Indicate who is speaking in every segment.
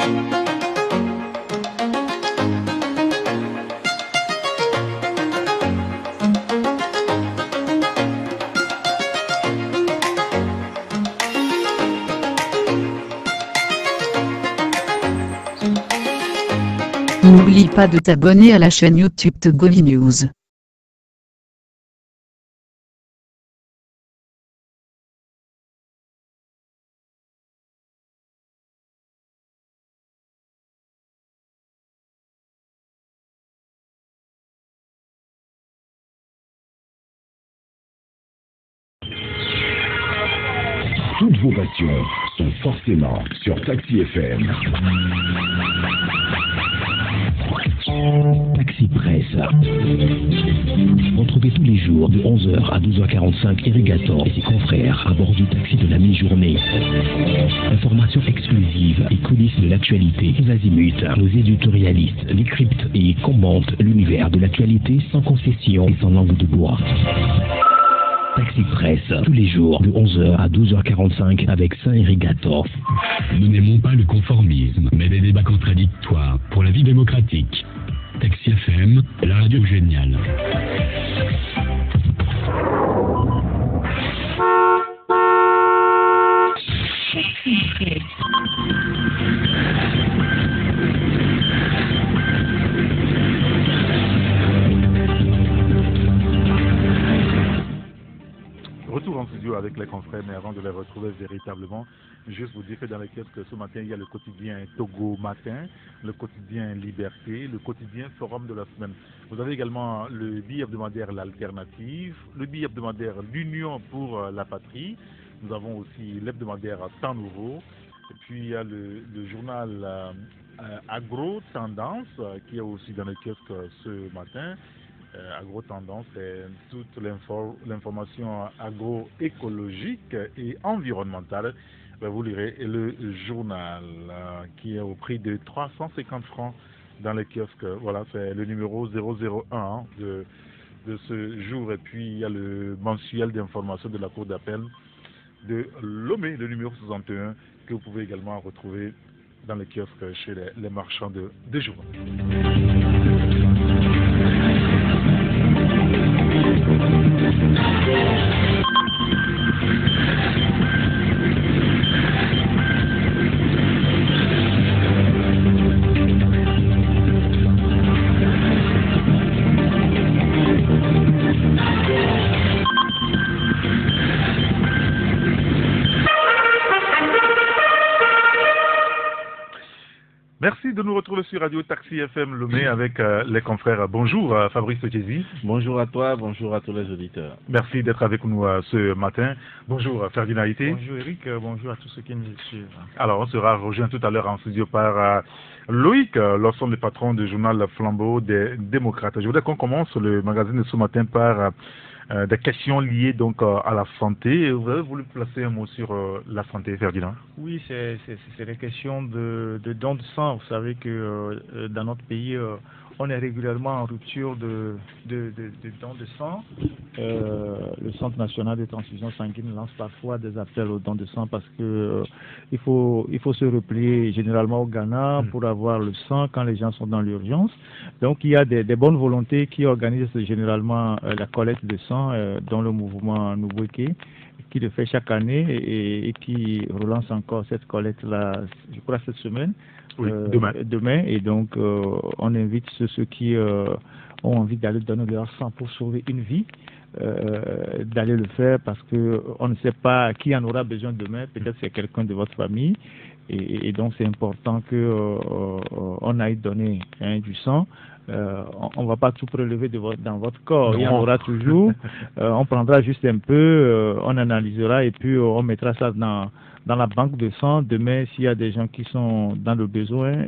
Speaker 1: N'oublie pas de t'abonner à la chaîne YouTube Togovi News.
Speaker 2: Toutes vos passions sont forcément sur Taxi FM. Taxi Presse. Retrouvez tous les jours de 11h à 12h45 Irrigator et ses confrères à bord du taxi de la mi-journée. Informations exclusives et coulisses de l'actualité. Tous azimuts, nos éditorialistes décryptent et commentent l'univers de l'actualité sans concession et sans langue de bois. Taxi Presse, tous les jours de 11h à 12h45 avec Saint-Irrigator. Nous n'aimons pas le conformisme, mais des débats contradictoires pour la vie démocratique. Taxi FM, la radio géniale. Taxi Presse.
Speaker 3: Retour en studio avec les confrères, mais avant de les retrouver véritablement, juste vous dire que dans les kiosques ce matin, il y a le quotidien Togo Matin, le quotidien Liberté, le quotidien Forum de la semaine. Vous avez également le billet hebdomadaire L'Alternative, le billet hebdomadaire L'Union pour la Patrie. Nous avons aussi l'hebdomadaire Temps Nouveau. Et puis il y a le journal Agro Tendance qui est aussi dans les kiosques ce matin. Agro-tendance, c'est toute l'information agroécologique et environnementale. Vous lirez le journal qui est au prix de 350 francs dans les kiosques. Voilà, c'est le numéro 001 de ce jour. Et puis il y a le mensuel d'information de la Cour d'appel de Lomé, le numéro 61, que vous pouvez également retrouver dans les kiosques chez les marchands de journaux. Merci de nous retrouver sur Radio Taxi FM Lomé avec les confrères. Bonjour Fabrice Jézy.
Speaker 4: Bonjour à toi, bonjour à tous les auditeurs.
Speaker 3: Merci d'être avec nous ce matin. Bonjour Ferdinand Haïté.
Speaker 5: Bonjour Eric, bonjour à tous ceux qui nous suivent.
Speaker 3: Alors on sera rejoint tout à l'heure en studio par Loïc, l'ensemble des patrons du journal Flambeau des démocrates. Je voudrais qu'on commence le magazine de ce matin par des questions liées donc à la santé. Vous avez voulu placer un mot sur la santé, Ferdinand?
Speaker 5: Oui, c'est des questions de dons de sang. Vous savez que dans notre pays, on est régulièrement en rupture de dons de sang. Le Centre national de transfusion sanguine lance parfois des appels aux dons de sang parce que il faut se replier généralement au Ghana pour avoir le sang quand les gens sont dans l'urgence. Donc il y a des bonnes volontés qui organisent généralement la collecte de sang dans le mouvement Noubouéké, qui le fait chaque année et qui relance encore cette collecte-là, je crois, cette semaine.
Speaker 3: Oui,
Speaker 5: demain. Et donc, on invite ceux qui ont envie d'aller donner leur sang pour sauver une vie, d'aller le faire parce que on ne sait pas qui en aura besoin demain. Peut-être c'est quelqu'un de votre famille. Et donc, c'est important que on aille donner du sang. On ne va pas tout prélever dans votre corps. Il y en aura toujours. On prendra juste un peu, on analysera et puis on mettra ça dans la banque de sang. Demain, s'il y a des gens qui sont dans le besoin,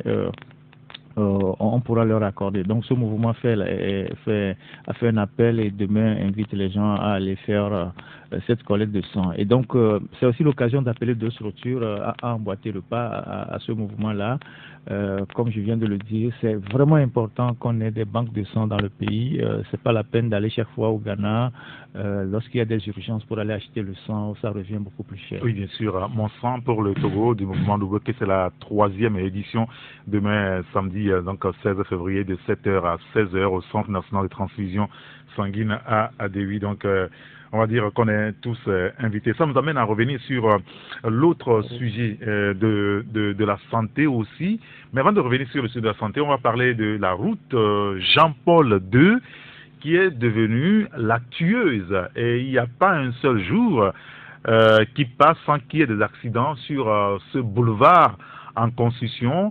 Speaker 5: on pourra leur accorder. Donc ce mouvement a fait un appel et demain invite les gens à aller faire cette collecte de sang. Et donc, c'est aussi l'occasion d'appeler d'autres structures à emboîter le pas à ce mouvement-là. Comme je viens de le dire, c'est vraiment important qu'on ait des banques de sang dans le pays. C'est pas la peine d'aller chaque fois au Ghana lorsqu'il y a des urgences pour aller acheter le sang, ça revient beaucoup plus cher.
Speaker 3: Oui, bien sûr. Mon sang pour le Togo du mouvement Luboké, c'est la 3e édition. Demain, samedi, donc 16 février, de 7h à 16h au Centre national de transfusion sanguine à Adéwi. Donc, on va dire qu'on est tous invités. Ça nous amène à revenir sur l'autre sujet de la santé aussi. Mais avant de revenir sur le sujet de la santé, on va parler de la route Jean-Paul II, qui est devenue la tueuse. Et il n'y a pas un seul jour qui passe sans qu'il y ait des accidents sur ce boulevard en construction,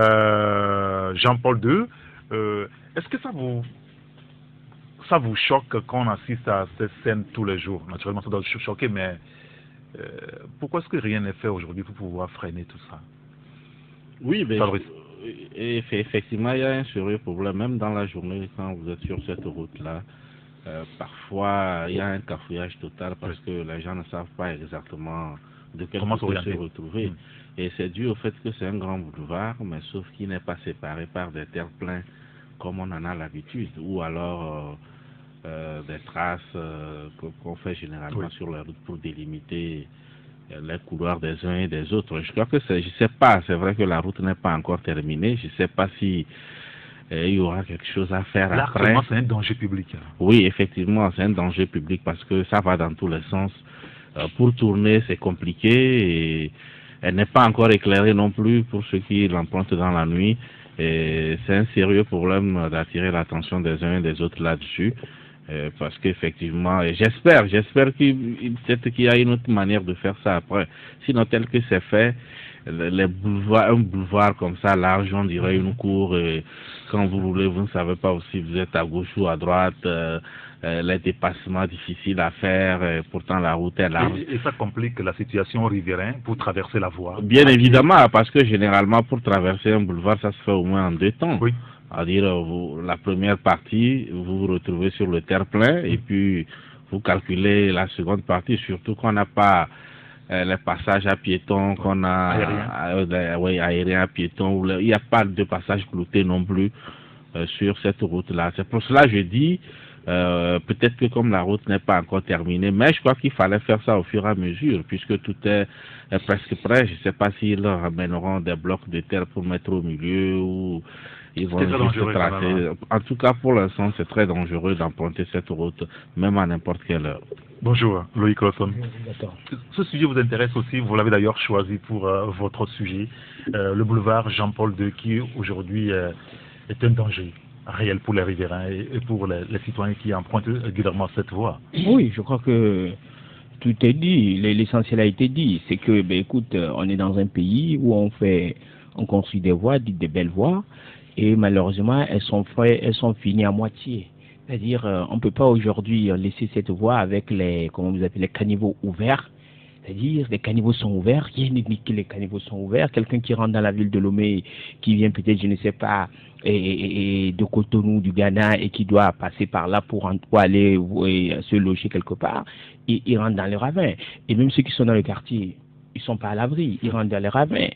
Speaker 3: Jean-Paul II. Est-ce que ça vous choque quand on assiste à cette scène tous les jours? Naturellement, ça doit choquer, mais pourquoi est-ce que rien n'est fait aujourd'hui pour pouvoir freiner tout ça?
Speaker 4: Oui, mais effectivement, il y a un sérieux problème, même dans la journée, quand vous êtes sur cette route-là. Parfois, il y a un cafouillage total parce que les gens ne savent pas exactement de quel côté se retrouver. Et c'est dû au fait que c'est un grand boulevard, mais sauf qu'il n'est pas séparé par des terre-pleins comme on en a l'habitude, ou alors des traces qu'on fait généralement sur la route pour délimiter les couloirs des uns et des autres. Je crois que je sais pas, c'est vrai que la route n'est pas encore terminée, je sais pas si il y aura quelque chose à faire après.
Speaker 3: C'est un danger public.
Speaker 4: Oui, effectivement, c'est un danger public parce que ça va dans tous les sens. Pour tourner, c'est compliqué et elle n'est pas encore éclairée non plus pour ceux qui l'empruntent dans la nuit. Et c'est un sérieux problème d'attirer l'attention des uns et des autres là-dessus. Parce qu'effectivement, j'espère qu'il y a une autre manière de faire ça après. Sinon, tel que c'est fait, un boulevard comme ça, large, on dirait une cour, et quand vous roulez, vous ne savez pas aussi vous êtes à gauche ou à droite, les dépassements difficiles à faire, pourtant la route est large.
Speaker 3: Et ça complique la situation riveraine pour traverser la voie?
Speaker 4: Bien évidemment, parce que généralement, pour traverser un boulevard, ça se fait au moins en 2 temps.
Speaker 3: Oui.
Speaker 4: C'est-à-dire, la première partie, vous vous retrouvez sur le terre-plein, et puis vous calculez la seconde partie, surtout qu'on n'a pas les passages à piétons, qu'on a aérien à piétons, il n'y a pas de passage clouté non plus sur cette route-là. C'est pour cela que je dis, peut-être que comme la route n'est pas encore terminée, mais je crois qu'il fallait faire ça au fur et à mesure, puisque tout est presque prêt. Je ne sais pas s'ils leur ramèneront des blocs de terre pour mettre au milieu ou ils vont juste tracer. En tout cas, pour l'instant, c'est très dangereux d'emprunter cette route, même à n'importe quelle heure.
Speaker 3: Bonjour, Loïc Lawson. Ce sujet vous intéresse aussi, vous l'avez d'ailleurs choisi pour votre sujet, le boulevard Jean-Paul II, qui aujourd'hui est un danger réel pour les riverains et pour les citoyens qui empruntent régulièrement cette voie.
Speaker 6: Oui, je crois que tout est dit, l'essentiel a été dit. C'est que, écoute, on est dans un pays où on construit des voies, dites des belles voies, et malheureusement, elles sont finies à moitié. C'est-à-dire, on ne peut pas aujourd'hui laisser cette voie avec les caniveaux ouverts. C'est-à-dire, les caniveaux sont ouverts, rien ne dit que les caniveaux sont ouverts. Quelqu'un qui rentre dans la ville de Lomé, qui vient peut-être, je ne sais pas, de Cotonou, du Ghana, et qui doit passer par là pour aller se loger quelque part, il rentre dans le ravin. Et même ceux qui sont dans le quartier, ils ne sont pas à l'abri, ils rentrent dans les ravins,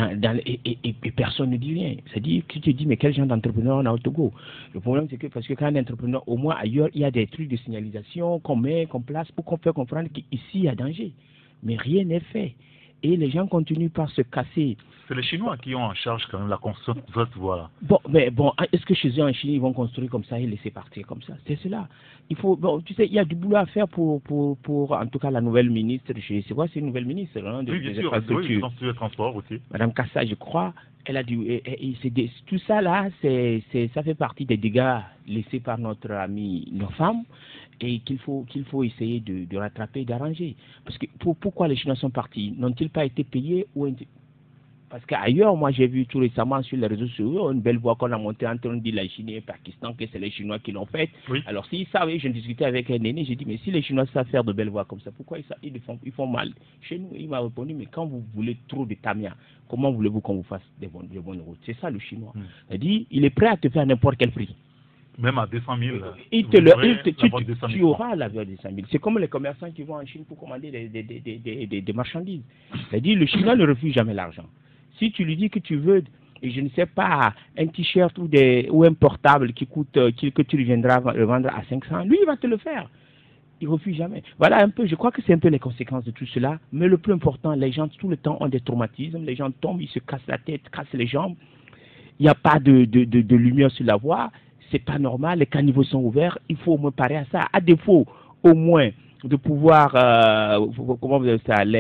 Speaker 6: et personne ne dit rien. C'est-à-dire que tu te dis, mais quel genre d'entrepreneur on a au Togo? Le problème, c'est que, parce que quand un entrepreneur, au moins ailleurs, il y a des trucs de signalisation qu'on place pour qu'on fait comprendre qu'ici, il y a danger. Mais rien n'est fait. Et les gens continuent par se casser.
Speaker 3: C'est les Chinois qui ont en charge quand même la construction de cette voie-là.
Speaker 6: Bon, est-ce que chez eux en Chine, ils vont construire comme ça et laisser partir comme ça? C'est cela. Tu sais, il y a du boulot à faire pour en tout cas, la nouvelle ministre. C'est quoi, c'est une nouvelle ministre, hein,
Speaker 3: oui, bien sûr, oui, le transport aussi.
Speaker 6: Madame Kassa, je crois, elle a dû. Tout ça là, ça fait partie des dégâts laissés par notre ami, nos femmes, et qu'il faut essayer de rattraper, d'arranger. Parce que pourquoi les Chinois sont partis? N'ont-ils pas été payés ou Parce qu'ailleurs, moi j'ai vu tout récemment sur les réseaux sociaux une belle voie qu'on a montée entre la Chine et le Pakistan, que c'est les Chinois qui l'ont faite. Oui. Alors s'ils savent, je discutais avec un aîné, j'ai dit, mais si les Chinois savent faire de belles voies comme ça, pourquoi ils font mal? Chez nous, il m'a répondu, mais quand vous voulez trop de tamia, comment voulez-vous qu'on vous fasse des bonnes routes? C'est ça le Chinois. Il dit, il est prêt à te faire n'importe quel prix.
Speaker 3: Même à 200 000.
Speaker 6: Tu auras la valeur de 200 000. C'est comme les commerçants qui vont en Chine pour commander des marchandises. C'est-à-dire, le Chinois ne refuse jamais l'argent. Si tu lui dis que tu veux, et je ne sais pas, un t-shirt ou un portable qui coûte, que tu lui viendras le vendre à 500, lui, il va te le faire. Il ne refuse jamais. Voilà un peu, je crois que c'est un peu les conséquences de tout cela. Mais le plus important, les gens tout le temps ont des traumatismes. Les gens tombent, ils se cassent la tête, cassent les jambes. Il n'y a pas de lumière sur la voie. C'est pas normal. Les caniveaux sont ouverts. Il faut au moins parer à ça. À défaut, au moins, de pouvoir, comment vous appelez ça,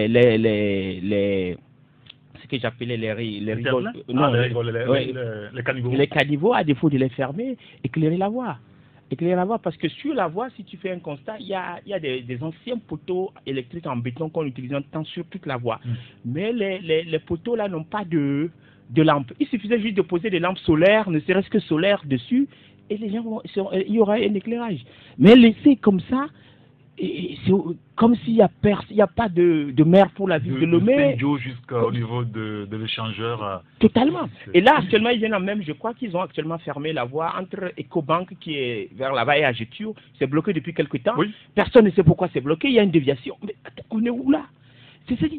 Speaker 6: ce que j'appelais les rigoles.
Speaker 3: Les caniveaux.
Speaker 6: Les caniveaux, à défaut de les fermer, éclairer la voie. Éclairer la voie, parce que sur la voie, si tu fais un constat, il y a des anciens poteaux électriques en béton qu'on utilise en temps sur toute la voie. Mais les poteaux là n'ont pas de lampes. Il suffisait juste de poser des lampes solaires, ne serait-ce que solaires dessus, et les gens il y aura un éclairage. Mais laisser comme ça, c'est comme s'il n'y a pas de mer pour la ville de Lomé.
Speaker 3: Jusqu'au niveau de l'échangeur.
Speaker 6: Totalement. Et là, actuellement, ils viennent même, je crois qu'ils ont actuellement fermé la voie entre Ecobank qui est vers là-bas et Agetur. C'est bloqué depuis quelque temps. Oui. Personne ne sait pourquoi c'est bloqué. Il y a une déviation. Mais attends, on est où là? C'est ça.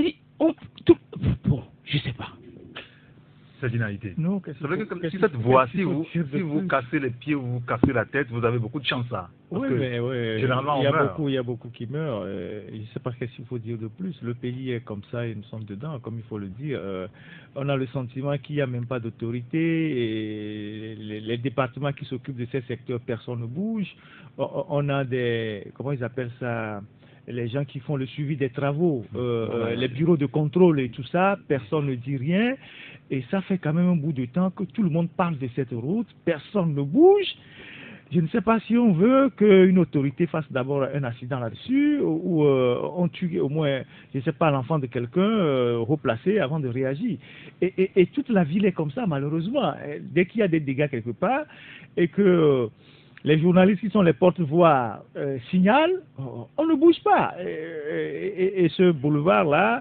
Speaker 6: Bon, je ne sais pas.
Speaker 3: C'est d'inalité.
Speaker 5: Non,
Speaker 3: c'est vrai que si cette voie, si vous cassez les pieds ou vous cassez la tête, vous avez beaucoup de chance là.
Speaker 5: Oui, mais
Speaker 3: généralement,
Speaker 5: il y a beaucoup qui meurent. Je ne sais pas qu'est-ce qu'il faut dire de plus. Le pays est comme ça et nous sommes dedans, comme il faut le dire. On a le sentiment qu'il n'y a même pas d'autorité. Et les départements qui s'occupent de ces secteurs, personne ne bouge. On a comment ils appellent ça? Les gens qui font le suivi des travaux, les bureaux de contrôle et tout ça, personne ne dit rien. Et ça fait quand même un bout de temps que tout le monde parle de cette route, personne ne bouge. Je ne sais pas si on veut qu'une autorité fasse d'abord un accident là-dessus, ou on tue au moins, je ne sais pas, l'enfant de quelqu'un replacé avant de réagir. Et toute la ville est comme ça, malheureusement. Dès qu'il y a des dégâts quelque part, et que les journalistes qui sont les porte-voix signalent, on ne bouge pas. Et ce boulevard-là,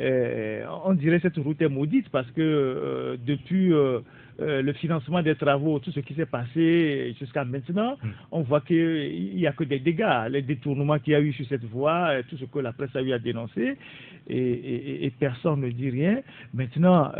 Speaker 5: on dirait que cette route est maudite parce que depuis le financement des travaux, tout ce qui s'est passé jusqu'à maintenant, on voit qu'il n'y a que des dégâts. Les détournements qu'il y a eu sur cette voie, tout ce que la presse a eu à dénoncer, et personne ne dit rien. Maintenant,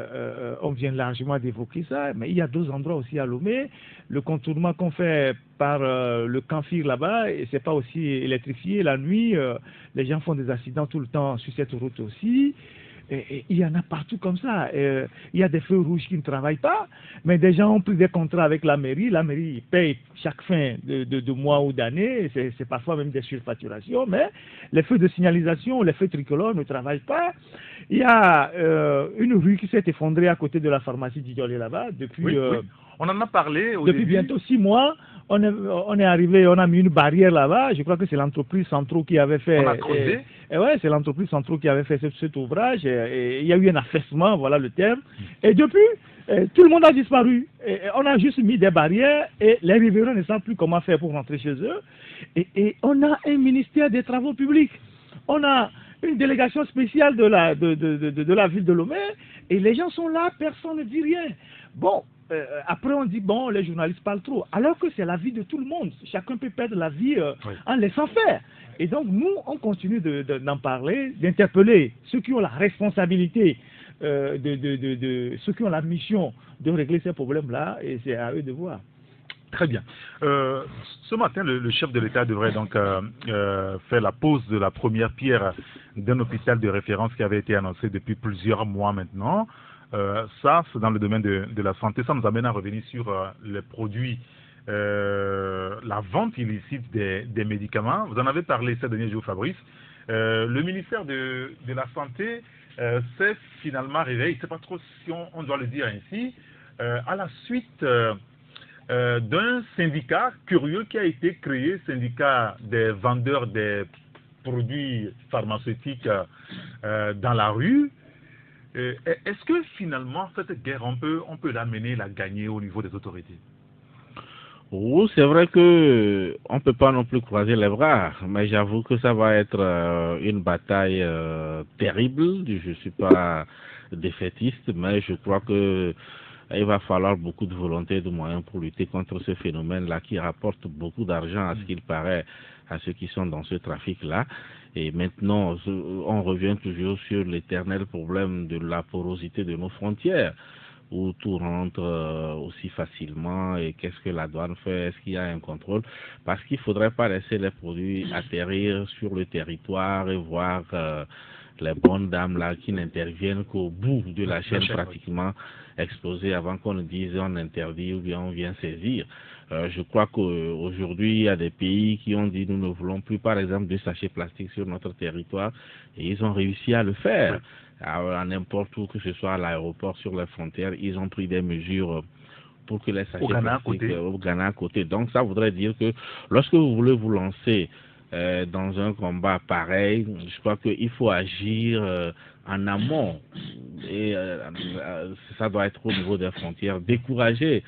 Speaker 5: on vient largement d'évoquer ça, mais il y a d'autres endroits aussi à Lomé. Le contournement qu'on fait par le Canfir là-bas, et c'est pas aussi électrifié. La nuit, les gens font des accidents tout le temps sur cette route aussi. Et il y en a partout comme ça. Il y a des feux rouges qui ne travaillent pas, mais des gens ont pris des contrats avec la mairie. La mairie paye chaque fin de mois ou d'année. C'est parfois même des surfacturations, mais les feux de signalisation, les feux tricolores ne travaillent pas. Il y a une rue qui s'est effondrée à côté de la pharmacie d'Idiolé là-bas depuis...
Speaker 3: Oui. On en a parlé au
Speaker 5: depuis
Speaker 3: début.
Speaker 5: Bientôt 6 mois. On est arrivé, on a mis une barrière là-bas. Je crois que c'est l'entreprise Centro qui avait fait.
Speaker 3: On a creusé.
Speaker 5: Ouais, c'est l'entreprise Centro qui avait fait cet ouvrage. Et il y a eu un affaissement, voilà le terme. Et depuis, tout le monde a disparu. Et on a juste mis des barrières et les riverains ne savent plus comment faire pour rentrer chez eux. Et on a un ministère des Travaux publics. On a une délégation spéciale de la ville de Lomé. Et les gens sont là, personne ne dit rien. Bon. Après, on dit, bon, les journalistes parlent trop. Alors que c'est la vie de tout le monde. Chacun peut perdre la vie en laissant faire. Et donc, nous, on continue d'en parler, d'interpeller ceux qui ont la responsabilité, ceux qui ont la mission de régler ces problèmes-là. Et c'est à eux de voir.
Speaker 3: Très bien. Ce matin, le chef de l'État devrait donc faire la pose de la première pierre d'un hôpital de référence qui avait été annoncé depuis plusieurs mois maintenant. Ça, c'est dans le domaine de la santé. Ça nous amène à revenir sur les produits, la vente illicite des médicaments. Vous en avez parlé ces derniers jours, Fabrice. Le ministère de la Santé s'est finalement réveillé, je ne sais pas trop si on doit le dire ainsi, à la suite d'un syndicat curieux qui a été créé, syndicat des vendeurs des produits pharmaceutiques dans la rue. Est-ce que finalement cette guerre on peut l'amener, la gagner au niveau des autorités?
Speaker 4: Oui, c'est vrai que on peut pas non plus croiser les bras, mais j'avoue que ça va être une bataille terrible. Je suis pas défaitiste, mais je crois que il va falloir beaucoup de volonté et de moyens pour lutter contre ce phénomène-là qui rapporte beaucoup d'argent à ce qu'il paraît à ceux qui sont dans ce trafic-là. Et maintenant, on revient toujours sur l'éternel problème de la porosité de nos frontières, où tout rentre aussi facilement. Et qu'est-ce que la douane fait? Est-ce qu'il y a un contrôle? Parce qu'il ne faudrait pas laisser les produits atterrir sur le territoire et voir les bonnes dames là qui n'interviennent qu'au bout de la chaîne pratiquement explosée avant qu'on ne dise on interdit ou bien on vient saisir. Je crois qu'aujourd'hui, il y a des pays qui ont dit nous ne voulons plus, par exemple, de sachets plastiques sur notre territoire, et ils ont réussi à le faire. À n'importe où, que ce soit à l'aéroport, sur les frontières, ils ont pris des mesures pour que les sachets plastiques au Ghana à côté. Donc ça voudrait dire que lorsque vous voulez vous lancer dans un combat pareil, je crois qu'il faut agir en amont, et ça doit être au niveau des frontières, décourager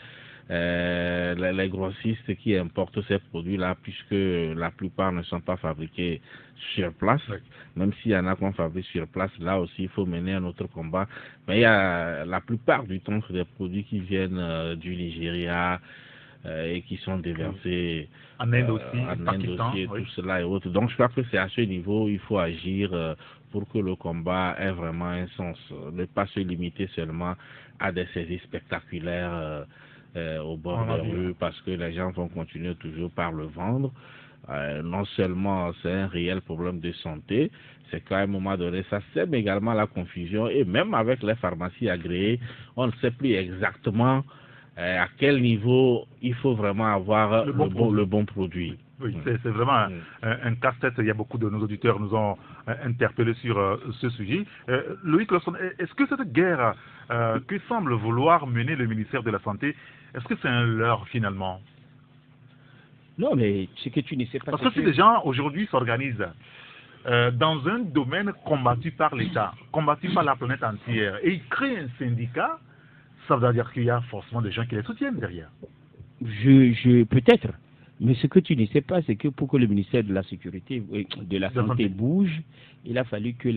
Speaker 4: les grossistes qui importent ces produits-là, puisque la plupart ne sont pas fabriqués sur place. Même s'il y en a qu'on fabrique sur place, là aussi il faut mener un autre combat. Mais il y a la plupart du temps des produits qui viennent du Nigeria et qui sont déversés
Speaker 3: en Inde aussi,
Speaker 4: et tout cela et autres. Donc je crois que c'est à ce niveau il faut agir pour que le combat ait vraiment un sens, ne pas se limiter seulement à des saisies spectaculaires au bord des rues, parce que les gens vont continuer toujours par le vendre. Non seulement c'est un réel problème de santé, c'est qu'à un moment donné ça sème également la confusion, et même avec les pharmacies agréées, on ne sait plus exactement à quel niveau il faut vraiment avoir le bon produit.
Speaker 3: Oui, c'est vraiment un casse-tête. Il y a beaucoup de nos auditeurs nous ont interpellés sur ce sujet. Loïc Lawson, est-ce que cette guerre que semble vouloir mener le ministère de la Santé, est-ce que c'est un leurre finalement?
Speaker 6: Non, mais ce que tu ne sais pas...
Speaker 3: Parce que si les gens aujourd'hui s'organisent dans un domaine combattu par l'État, combattu par la planète entière, et ils créent un syndicat, ça veut dire qu'il y a forcément des gens qui les soutiennent derrière.
Speaker 6: Peut-être. Mais ce que tu ne sais pas, c'est que pour que le ministère de la Sécurité, de la Santé bouge, il a fallu que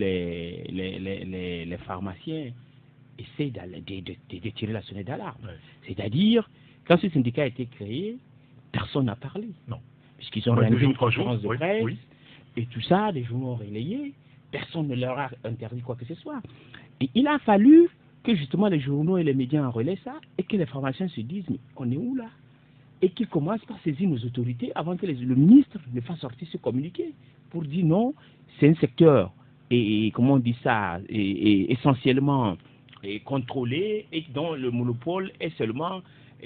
Speaker 6: les pharmaciens essayent de tirer la sonnette d'alarme. C'est-à-dire, quand ce syndicat a été créé, personne n'a parlé.
Speaker 3: Non.
Speaker 6: Puisqu'ils ont organisé une conférence de presse, et tout ça, les journaux ont relayé, personne ne leur a interdit quoi que ce soit. Et il a fallu que justement les journaux et les médias en relaient ça, et que les pharmaciens se disent, mais on est où là? Et qu'ils commencent par saisir nos autorités avant que le ministre ne fasse sortir ce communiqué pour dire non, c'est un secteur, et comment on dit ça, essentiellement contrôlé, et dont le monopole est seulement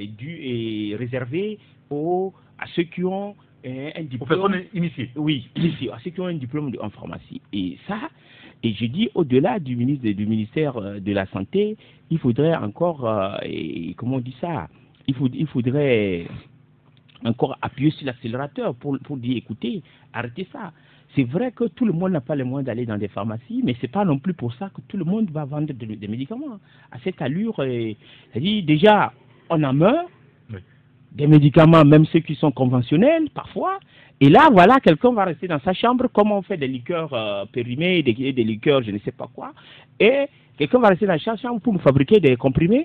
Speaker 6: réservé à ceux qui ont un diplôme.
Speaker 3: Aux personnes initiées.
Speaker 6: Oui, initiées, à ceux qui ont un diplôme en pharmacie. Et ça, et je dis, au-delà du ministère de la Santé, il faudrait encore, comment on dit ça, il faudrait encore appuyer sur l'accélérateur pour dire, écoutez, arrêtez ça. C'est vrai que tout le monde n'a pas les moyens d'aller dans des pharmacies, mais ce n'est pas non plus pour ça que tout le monde va vendre des médicaments. À cette allure, c'est-à-dire déjà, on en meurt, des médicaments, même ceux qui sont conventionnels, parfois. Et là, voilà, quelqu'un va rester dans sa chambre, comme on fait des liqueurs périmées, des liqueurs, je ne sais pas quoi. Et quelqu'un va rester dans sa chambre pour nous fabriquer des comprimés,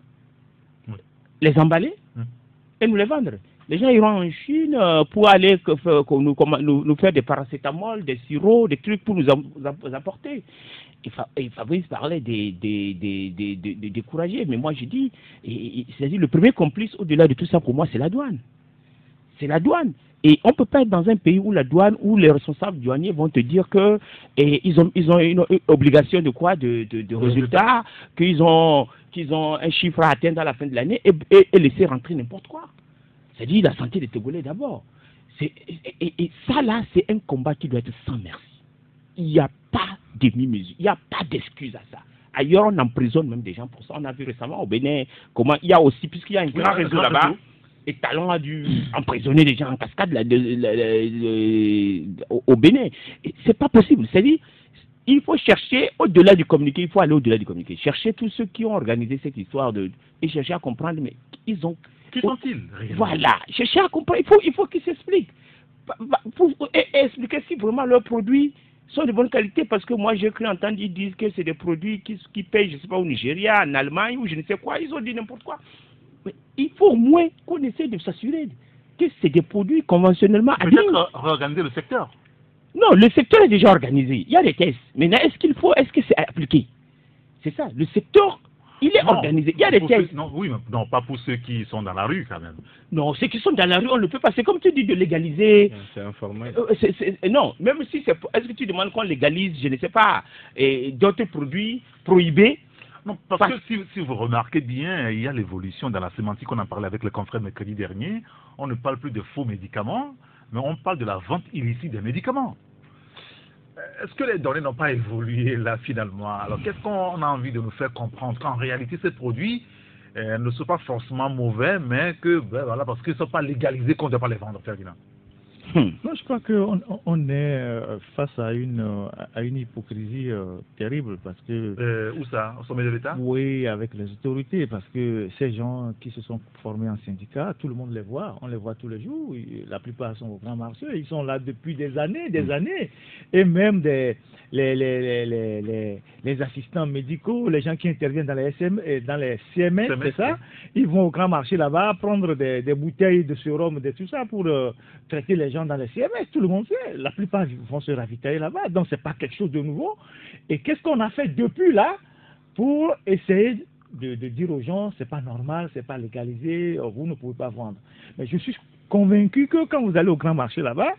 Speaker 6: les emballer et nous les vendre. Les gens iront en Chine pour aller nous faire des paracétamol, des sirops, des trucs pour nous apporter. Et Fabrice parlait de décourager, mais moi je dis, c'est-à-dire le premier complice au-delà de tout ça pour moi, c'est la douane. C'est la douane. Et on ne peut pas être dans un pays où la douane, où les responsables douaniers vont te dire que ils ont une obligation de quoi, de résultats, qu'ils ont un chiffre à atteindre à la fin de l'année et laisser rentrer n'importe quoi. C'est-à-dire la santé des Togolais d'abord. Et ça là, c'est un combat qui doit être sans merci. Il n'y a pas de demi-mesure, il n'y a pas d'excuse à ça. Ailleurs, on emprisonne même des gens pour ça. On a vu récemment au Bénin comment il y a aussi, puisqu'il y a un grand réseau là-bas, et Talon a dû emprisonner des gens en cascade au Bénin. C'est pas possible. C'est-à-dire, il faut chercher au-delà du communiqué, il faut aller au-delà du communiqué. Chercher tous ceux qui ont organisé cette histoire et chercher à comprendre, mais ils ont...
Speaker 3: Qui sont-ils?
Speaker 6: Voilà, chercher à comprendre, il faut qu'ils s'expliquent. Pour expliquer si vraiment leurs produits sont de bonne qualité parce que moi j'ai cru entendre ils disent que c'est des produits qui payent, je ne sais pas, au Nigeria, en Allemagne ou je ne sais quoi, ils ont dit n'importe quoi. Mais il faut au moins qu'on essaie de s'assurer que c'est des produits conventionnellement admis.
Speaker 3: Peut-être réorganiser le secteur.
Speaker 6: Non, le secteur est déjà organisé, il y a des tests. Maintenant, est-ce que c'est appliqué? C'est ça, le secteur, il est organisé, il y a des tests.
Speaker 3: Non, oui, mais non, pas pour ceux qui sont dans la rue quand même.
Speaker 6: Non, ceux qui sont dans la rue, on ne peut pas. C'est comme tu dis de légaliser.
Speaker 4: C'est informel.
Speaker 6: Non, même si c'est. Est-ce que tu demandes qu'on légalise, je ne sais pas, d'autres produits prohibés?
Speaker 3: Non, parce que si vous remarquez bien, il y a l'évolution dans la sémantique. On en parlait avec le confrère mercredi dernier. On ne parle plus de faux médicaments, mais on parle de la vente illicite des médicaments. Est-ce que les données n'ont pas évolué là finalement? Alors qu'est-ce qu'on a envie de nous faire comprendre? Qu'en réalité ces produits ne sont pas forcément mauvais, mais que voilà, parce qu'ils ne sont pas légalisés qu'on ne doit pas les vendre, Ferdinand.
Speaker 5: Non, je crois qu'on est face à une hypocrisie terrible parce que...
Speaker 3: où ça? Au sommet de l'État?
Speaker 5: Oui, avec les autorités, parce que ces gens qui se sont formés en syndicat, tout le monde les voit, on les voit tous les jours, la plupart sont au grand marché, ils sont là depuis des années, et même les assistants médicaux, les gens qui interviennent dans les CMS, c'est ça, ils vont au grand marché là-bas prendre des bouteilles de sérum, de tout ça pour traiter les gens dans les CMS, tout le monde sait, la plupart vont se ravitailler là-bas, donc c'est pas quelque chose de nouveau. Et qu'est-ce qu'on a fait depuis là pour essayer de dire aux gens, c'est pas normal, c'est pas légalisé, vous ne pouvez pas vendre. Mais je suis convaincu que quand vous allez au grand marché là-bas,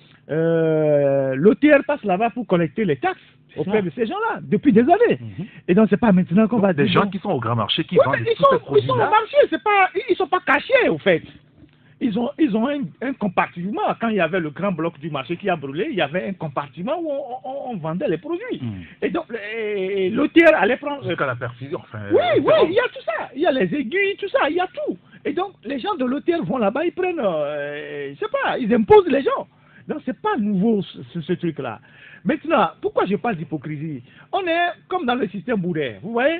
Speaker 5: l'OTR passe là-bas pour collecter les taxes auprès de ces gens-là, depuis des années. Et donc c'est pas maintenant qu'on va dire...
Speaker 3: Des gens qui sont au grand marché, qui vendent tous ces produits-là.
Speaker 6: Ils sont au marché, ils sont pas cachés au fait. Ils ont un compartiment. Quand il y avait le grand bloc du marché qui a brûlé, il y avait un compartiment où on vendait les produits. Et donc, l'OTR allait prendre...
Speaker 3: Jusqu'à la perfusion. Enfin,
Speaker 6: oui, il y a tout ça. Il y a les aiguilles, tout ça, il y a tout. Et donc, les gens de l'OTR vont là-bas, ils prennent... je sais pas, ils imposent les gens. Donc, c'est pas nouveau, ce truc-là. Maintenant, pourquoi je parle d'hypocrisie? On est comme dans le système bourré, vous voyez.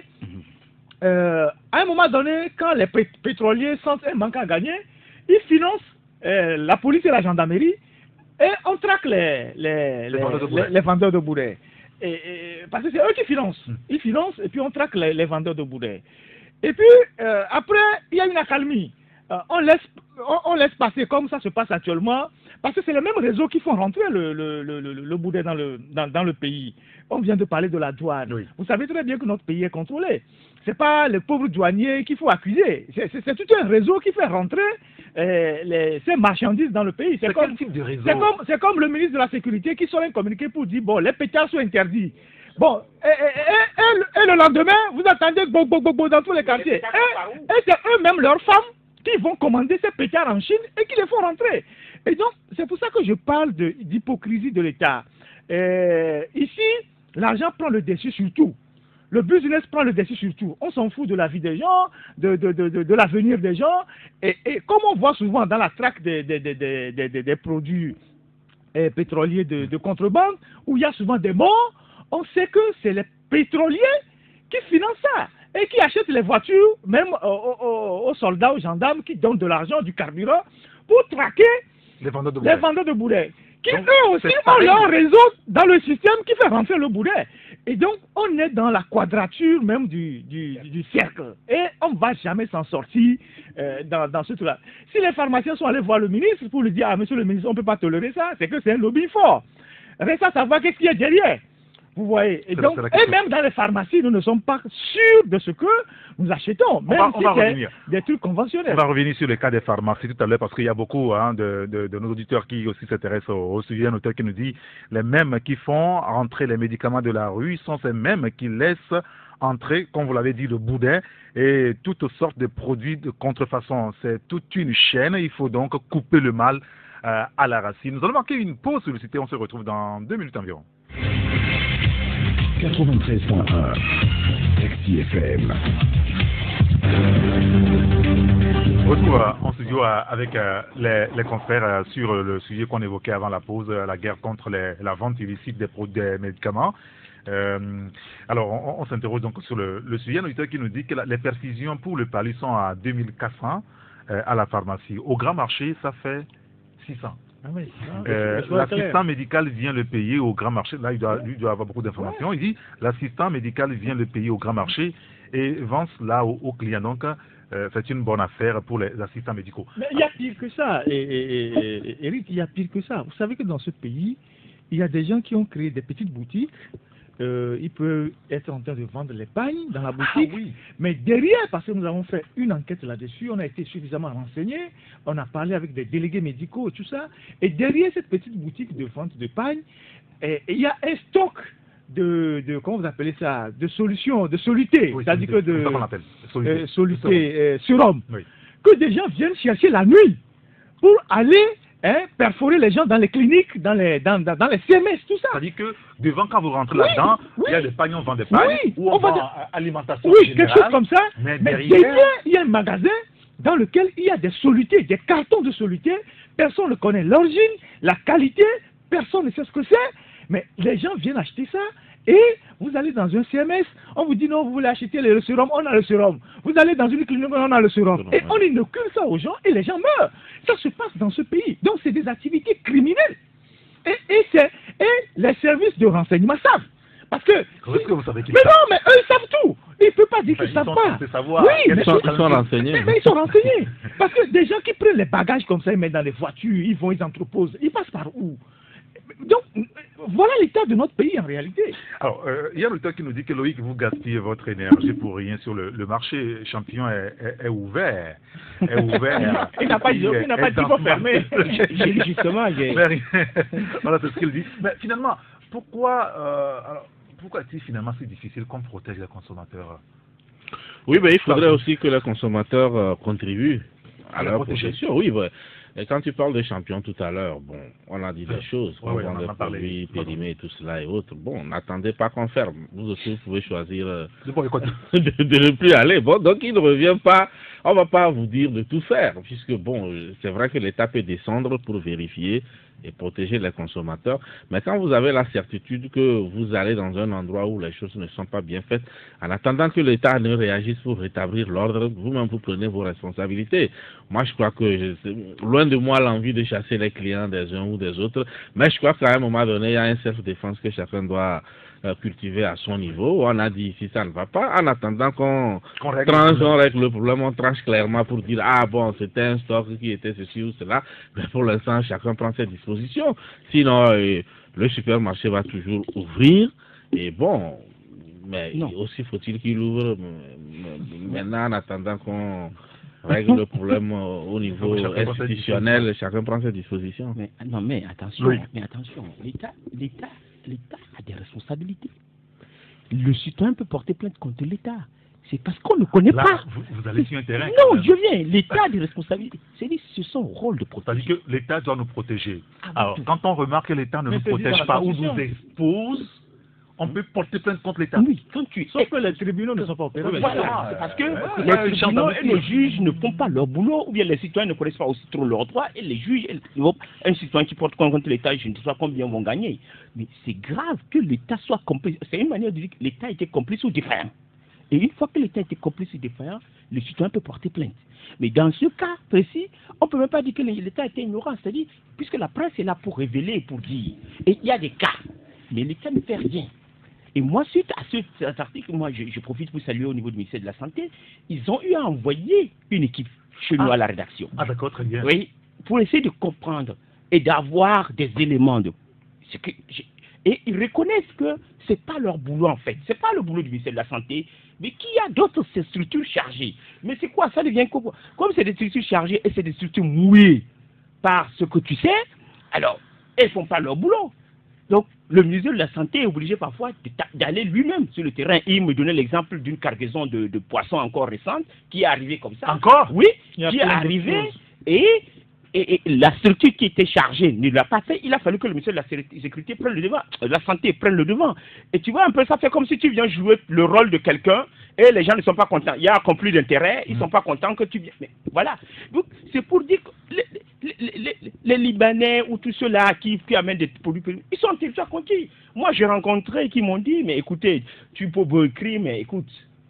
Speaker 6: À un moment donné, quand les pétroliers sentent un manque à gagner, ils financent la police et la gendarmerie et on traque les vendeurs de bourrées. Parce que c'est eux qui financent. Ils financent et puis on traque les vendeurs de bourrées. Et puis après, il y a une accalmie. On laisse passer comme ça se passe actuellement parce que c'est le même réseau qui font rentrer le bourré dans le pays. On vient de parler de la douane. Oui. Vous savez très bien que notre pays est contrôlé. Ce n'est pas les pauvres douaniers qu'il faut accuser. C'est tout un réseau qui fait rentrer ces marchandises dans le pays.
Speaker 3: C'est quel type de réseau?
Speaker 6: C'est comme le ministre de la Sécurité qui sort un communiqué pour dire bon, les pétards sont interdits. Bon, et le lendemain, vous attendez dans tous les quartiers. Et c'est eux-mêmes, leurs femmes, qui vont commander ces pétards en Chine et qui les font rentrer. Et donc, c'est pour ça que je parle d'hypocrisie de l'État. Ici, l'argent prend le dessus sur tout. Le business prend le dessus sur tout. On s'en fout de la vie des gens, de l'avenir des gens. Et comme on voit souvent dans la traque des produits pétroliers de contrebande, où il y a souvent des morts, on sait que c'est les pétroliers qui financent ça. Et qui achètent les voitures, même aux soldats, aux gendarmes, qui donnent de l'argent, du carburant, pour traquer les vendeurs de bourrées. Qui eux aussi ont leur réseau dans le système qui fait rentrer le bourret. Et donc, on est dans la quadrature même du cercle. Et on ne va jamais s'en sortir dans ce truc-là. Si les pharmaciens sont allés voir le ministre pour lui dire « Ah, monsieur le ministre, on ne peut pas tolérer ça », c'est que c'est un lobby fort. Reste à savoir qu'est-ce qu'il y a derrière. Vous voyez. Et donc, et même dans les pharmacies, nous ne sommes pas sûrs de ce que nous achetons, même si c'est des trucs conventionnels.
Speaker 3: On va revenir sur le cas des pharmacies tout à l'heure, parce qu'il y a beaucoup de nos auditeurs qui aussi s'intéressent au sujet. Un auteur qui nous dit les mêmes qui font entrer les médicaments de la rue sont ces mêmes qui laissent entrer, comme vous l'avez dit, le boudin et toutes sortes de produits de contrefaçon. C'est toute une chaîne. Il faut donc couper le mal à la racine. Nous allons marquer une pause sur le site et on se retrouve dans 2 minutes environ.
Speaker 2: 93.1 Taxi FM.
Speaker 3: Retour en studio avec les confrères sur le sujet qu'on évoquait avant la pause, la guerre contre la vente illicite des médicaments. Alors, on s'interroge donc sur le sujet. Un auditeur qui nous dit que les perfusions pour le palu sont à 2400 à la pharmacie. Au grand marché, ça fait 600. L'assistant médical vient le payer au grand marché. Là, lui doit avoir beaucoup d'informations. Ouais. Il dit l'assistant médical vient le payer au grand marché et vend cela aux clients. Donc, c'est une bonne affaire pour les assistants médicaux.
Speaker 5: Mais il y a pire que ça, Eric, il y a pire que ça. Vous savez que dans ce pays, il y a des gens qui ont créé des petites boutiques. Ils peuvent être en train de vendre les pagnes dans la boutique, mais derrière, parce que nous avons fait une enquête là-dessus, on a été suffisamment renseignés, on a parlé avec des délégués médicaux et tout ça, et derrière cette petite boutique de vente de pagnes, il y a un stock comment vous appelez ça, de solutions, de soluté, c'est-à-dire que de soluté, sérum, que des gens viennent chercher la nuit pour aller perforer les gens dans les cliniques, dans les CMS, tout ça.
Speaker 3: C'est-à-dire que devant, quand vous rentrez là-dedans, il y a des pagnes, on vend des pagnes, ou on vend alimentation générale,
Speaker 5: quelque chose comme ça.
Speaker 3: Mais
Speaker 5: derrière, il y a un magasin dans lequel il y a des solutés, des cartons de solutés. Personne ne connaît l'origine, la qualité, personne ne sait ce que c'est. Mais les gens viennent acheter ça. Et vous allez dans un CMS, on vous dit non, vous voulez acheter le sérum, on a le sérum. Vous allez dans une clinique, on a le sérum. Et on inocule ça aux gens et les gens meurent. Ça se passe dans ce pays. Donc c'est des activités criminelles. Et les services de renseignement savent. Parce que...
Speaker 3: Est-ce que vous savez qu'ils
Speaker 5: savent? Mais non, mais eux ils savent tout. Ils ne peuvent pas dire qu'ils ne savent pas.
Speaker 4: Oui, ils sont renseignés.
Speaker 5: Mais ils sont renseignés. Parce que des gens qui prennent les bagages comme ça, ils mettent dans les voitures, ils vont, ils entreposent. Ils passent par où? Donc, voilà l'état de notre pays en réalité.
Speaker 3: Alors, il y a l'auteur qui nous dit que Loïc, vous gaspillez votre énergie pour rien sur le marché. Champion est ouvert.
Speaker 5: Il n'a pas dit qu'il faut fermer. Justement,
Speaker 3: voilà, c'est ce qu'il dit. Mais finalement, pourquoi est-il finalement si difficile qu'on protège les consommateurs?
Speaker 4: Oui, mais il faudrait aussi que les consommateurs contribuent à leur protection. Oui, et quand tu parles de champions tout à l'heure, bon, on a dit des choses, on vend des produits périmés et tout cela et autres. Bon, n'attendez pas qu'on ferme. Vous aussi, vous pouvez choisir de ne plus aller. Bon, donc il ne revient pas, on ne va pas vous dire de tout faire, puisque bon, c'est vrai que l'État peut descendre pour vérifier et protéger les consommateurs. Mais quand vous avez la certitude que vous allez dans un endroit où les choses ne sont pas bien faites, en attendant que l'État ne réagisse pour rétablir l'ordre, vous-même vous prenez vos responsabilités. Moi, je crois que, loin de moi l'envie de chasser les clients des uns ou des autres, mais je crois qu'à un moment donné, il y a un self-défense que chacun doit cultiver à son niveau. On a dit si ça ne va pas, en attendant qu'on tranche, on règle le problème, on tranche clairement pour dire ah bon, c'était un stock qui était ceci ou cela, mais pour l'instant chacun prend ses dispositions, sinon le supermarché va toujours ouvrir et bon, mais aussi faut-il qu'il ouvre maintenant en attendant qu'on règle le problème au niveau institutionnel, chacun prend ses dispositions.
Speaker 6: Mais attention, l'État a des responsabilités. Le citoyen peut porter plainte contre l'État. C'est parce qu'on ne connaît pas.
Speaker 3: Vous allez sur un terrain.
Speaker 6: Non, je viens. L'État a des responsabilités. C'est son rôle de protéger.
Speaker 3: C'est-à-dire que l'État doit nous protéger. Alors, quand on remarque que l'État ne nous protège pas ou nous expose, on peut porter plainte contre l'État.
Speaker 6: Oui, sauf que les tribunaux ne sont pas opérés. Voilà, c'est parce que les tribunaux et les juges ne font pas leur boulot, ou bien les citoyens ne connaissent pas aussi trop leurs droits, et les juges, un citoyen qui porte contre l'État, je ne sais pas combien vont gagner. Mais c'est grave que l'État soit complice. C'est une manière de dire que l'État était complice ou défaillant. Et une fois que l'État était complice ou défaillant, le citoyen peut porter plainte. Mais dans ce cas précis, on ne peut même pas dire que l'État était ignorant. C'est-à-dire, puisque la presse est là pour révéler, pour dire. Et il y a des cas, mais l'État ne fait rien. Et moi, suite à cet article, moi, je profite pour saluer au niveau du ministère de la Santé, ils ont eu à envoyer une équipe chez nous à la rédaction.
Speaker 3: Ah d'accord, très bien.
Speaker 6: Oui, pour essayer de comprendre et d'avoir des éléments et ils reconnaissent que ce n'est pas leur boulot en fait. Ce n'est pas le boulot du ministère de la Santé, mais qu'il y a d'autres structures chargées. Mais c'est quoi? Ça devient comme c'est des structures chargées et c'est des structures mouillées par ce que tu sais, alors elles ne font pas leur boulot. Donc, le ministère de la Santé est obligé parfois d'aller lui-même sur le terrain. Il me donnait l'exemple d'une cargaison de poissons encore récente qui est arrivée comme ça.
Speaker 3: Encore?
Speaker 6: Oui, qui est arrivée et la structure qui était chargée ne l'a pas fait. Il a fallu que le ministère de la Sécurité prenne le devant, la Santé prenne le devant. Et tu vois un peu, ça fait comme si tu viens jouer le rôle de quelqu'un et les gens ne sont pas contents. Il y a un conflit d'intérêt, ils ne sont pas contents que tu viennes. Mais voilà. Donc, c'est pour dire que les Libanais ou tous ceux-là qui amènent des produits, ils sont déjà conquis. Moi, j'ai rencontré qui m'ont dit, mais écoutez, tu peux beau écrire, mais écoute,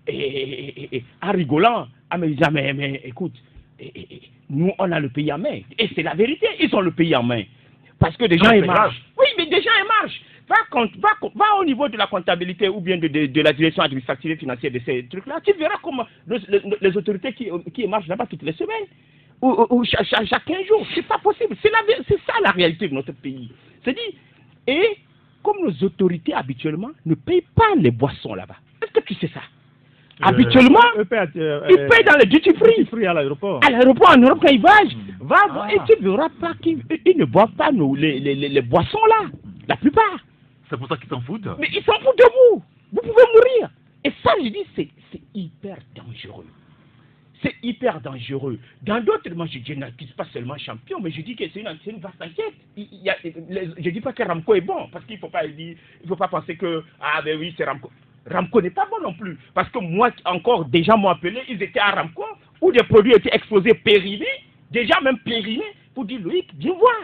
Speaker 6: en rigolant, mais écoute, nous, on a le pays en main. Et c'est la vérité, ils ont le pays en main. Parce que des gens émargent. Oui, mais des gens émargent. Va au niveau de la comptabilité ou bien de la direction administrative et financière de ces trucs-là. Tu verras comment les autorités qui émargent là-bas toutes les semaines ou chaque 15 jours. C'est pas possible. C'est ça la réalité de notre pays. C'est dit, et comme nos autorités habituellement ne payent pas les boissons là-bas. Est-ce que tu sais ça? Habituellement, ils payent dans le duty free
Speaker 5: à l'aéroport.
Speaker 6: À l'aéroport en Europe, quand ils voyagent, et tu ne verras pas qu'ils ne boivent pas les boissons là, la plupart.
Speaker 3: C'est pour ça qu'ils s'en foutent.
Speaker 6: Mais ils s'en foutent de vous. Vous pouvez mourir. Et ça, je dis, c'est hyper dangereux. C'est hyper dangereux. Dans d'autres, moi, je n'accuse pas seulement champion, mais je dis que c'est une vaste enquête. Je ne dis pas que Ramco est bon, parce qu'il ne faut pas penser que, ben oui, c'est Ramco. Ramco n'est pas bon non plus. Parce que moi, encore, des gens m'ont appelé, ils étaient à Ramco, où des produits étaient exposés périmés, déjà même périmés, pour dire, Loïc, viens voir.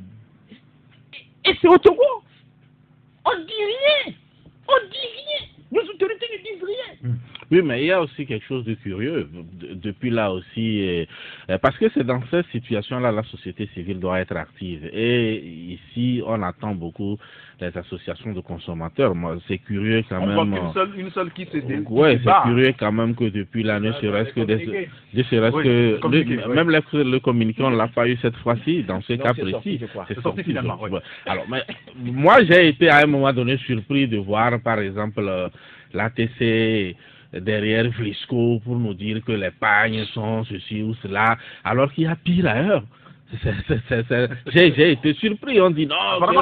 Speaker 6: Et c'est au Togo. On ne dit rien. On ne dit rien. Nos autorités ne disent rien.
Speaker 4: Oui, mais il y a aussi quelque chose de curieux. Depuis là aussi, parce que c'est dans cette situation-là, la société civile doit être active. Et ici, on attend beaucoup les associations de consommateurs. Moi, c'est curieux quand même.
Speaker 3: On voit une seule qui se débat.
Speaker 4: Oui, c'est curieux quand même que depuis là, ne serait-ce que même le communiqué, on ne l'a pas eu cette fois-ci, dans ce cas précis.
Speaker 3: C'est sorti finalement. Oui.
Speaker 4: Alors, mais, moi, j'ai été à un moment donné surpris de voir, par exemple, l'ATC derrière Vlisco pour nous dire que les pagnes sont ceci ou cela, alors qu'il y a pire ailleurs. J'ai été surpris, on dit non,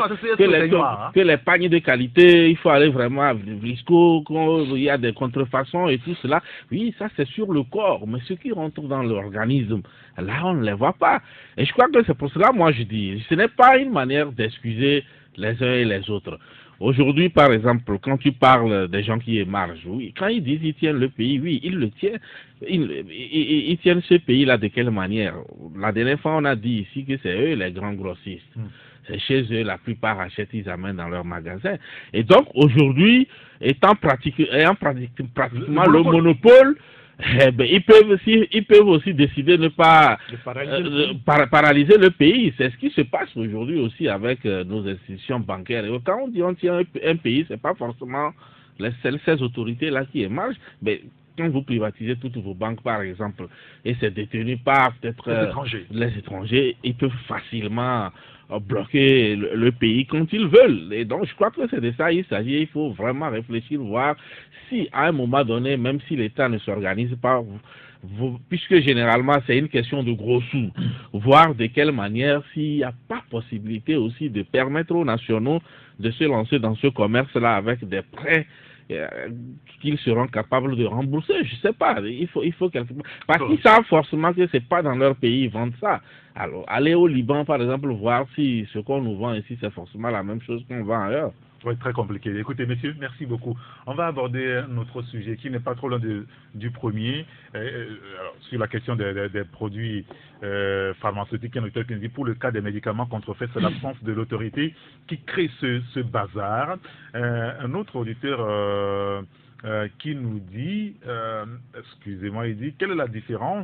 Speaker 4: que les pagnes de qualité, il faut aller vraiment à Vlisco, il y a des contrefaçons et tout cela. Oui, ça c'est sur le corps, mais ce qui rentre dans l'organisme, là on ne les voit pas. Et je crois que c'est pour cela, moi je dis, ce n'est pas une manière d'excuser les uns et les autres. Aujourd'hui, par exemple, quand tu parles des gens qui émargent, oui, quand ils disent qu'ils tiennent le pays, oui, ils le tiennent. Ils tiennent ce pays-là de quelle manière? La dernière fois, on a dit ici que c'est eux les grands grossistes. C'est chez eux, la plupart achètent, ils amènent dans leurs magasins. Et donc, aujourd'hui, ayant pratiquement le monopole, eh ben, ils peuvent aussi décider de ne pas paralyser le pays. C'est ce qui se passe aujourd'hui aussi avec nos institutions bancaires. Et quand on dit on tient un pays, c'est pas forcément ces autorités-là qui émargent, mais quand vous privatisez toutes vos banques, par exemple, et c'est détenu par peut-être les étrangers, ils peuvent facilement bloquer le pays quand ils veulent. Et donc, je crois que c'est de ça il s'agit. Il faut vraiment réfléchir, voir si, à un moment donné, même si l'État ne s'organise pas, puisque généralement, c'est une question de gros sous, voir de quelle manière, s'il n'y a pas possibilité aussi de permettre aux nationaux de se lancer dans ce commerce-là avec des prêts qu'ils seront capables de rembourser. Je ne sais pas, il faut quelque part. Parce qu'ils savent forcément que ce n'est pas dans leur pays, ils vendent ça. Alors, aller au Liban, par exemple, voir si ce qu'on nous vend ici, c'est forcément la même chose qu'on vend ailleurs.
Speaker 3: Oui, très compliqué. Écoutez, messieurs, merci beaucoup. On va aborder notre sujet qui n'est pas trop loin du premier, alors, sur la question des produits pharmaceutiques. Un auditeur qui nous dit, pour le cas des médicaments contrefaits, c'est l'absence de l'autorité qui crée ce bazar. Un autre auditeur qui nous dit, excusez-moi, il dit, quelle est la différence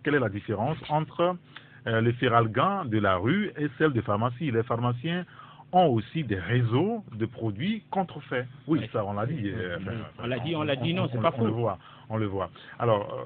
Speaker 3: entre les ferralgans de la rue et celles des pharmacies? Les pharmaciens ont aussi des réseaux de produits contrefaits. Oui, ça on l'a dit.
Speaker 6: On l'a dit, non, c'est pas faux.
Speaker 3: On le voit. Alors,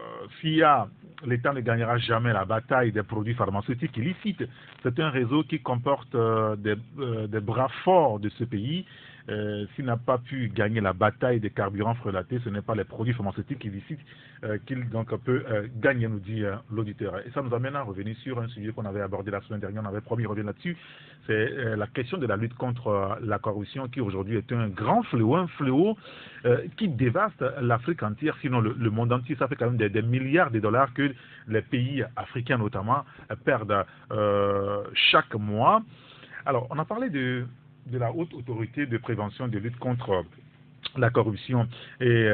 Speaker 3: l'État ne gagnera jamais la bataille des produits pharmaceutiques illicites. C'est un réseau qui comporte des bras forts de ce pays. S'il n'a pas pu gagner la bataille des carburants frelatés, ce n'est pas les produits pharmaceutiques illicites qu'il donc peut gagner, nous dit l'auditeur. Et ça nous amène à revenir sur un sujet qu'on avait abordé la semaine dernière, on avait promis de revenir là-dessus, c'est la question de la lutte contre la corruption qui aujourd'hui est un grand fléau, qui dévaste l'Afrique entière, sinon le monde entier. Ça fait quand même des milliards de dollars que les pays africains notamment perdent chaque mois. Alors, on a parlé de la haute autorité de prévention de lutte contre la corruption et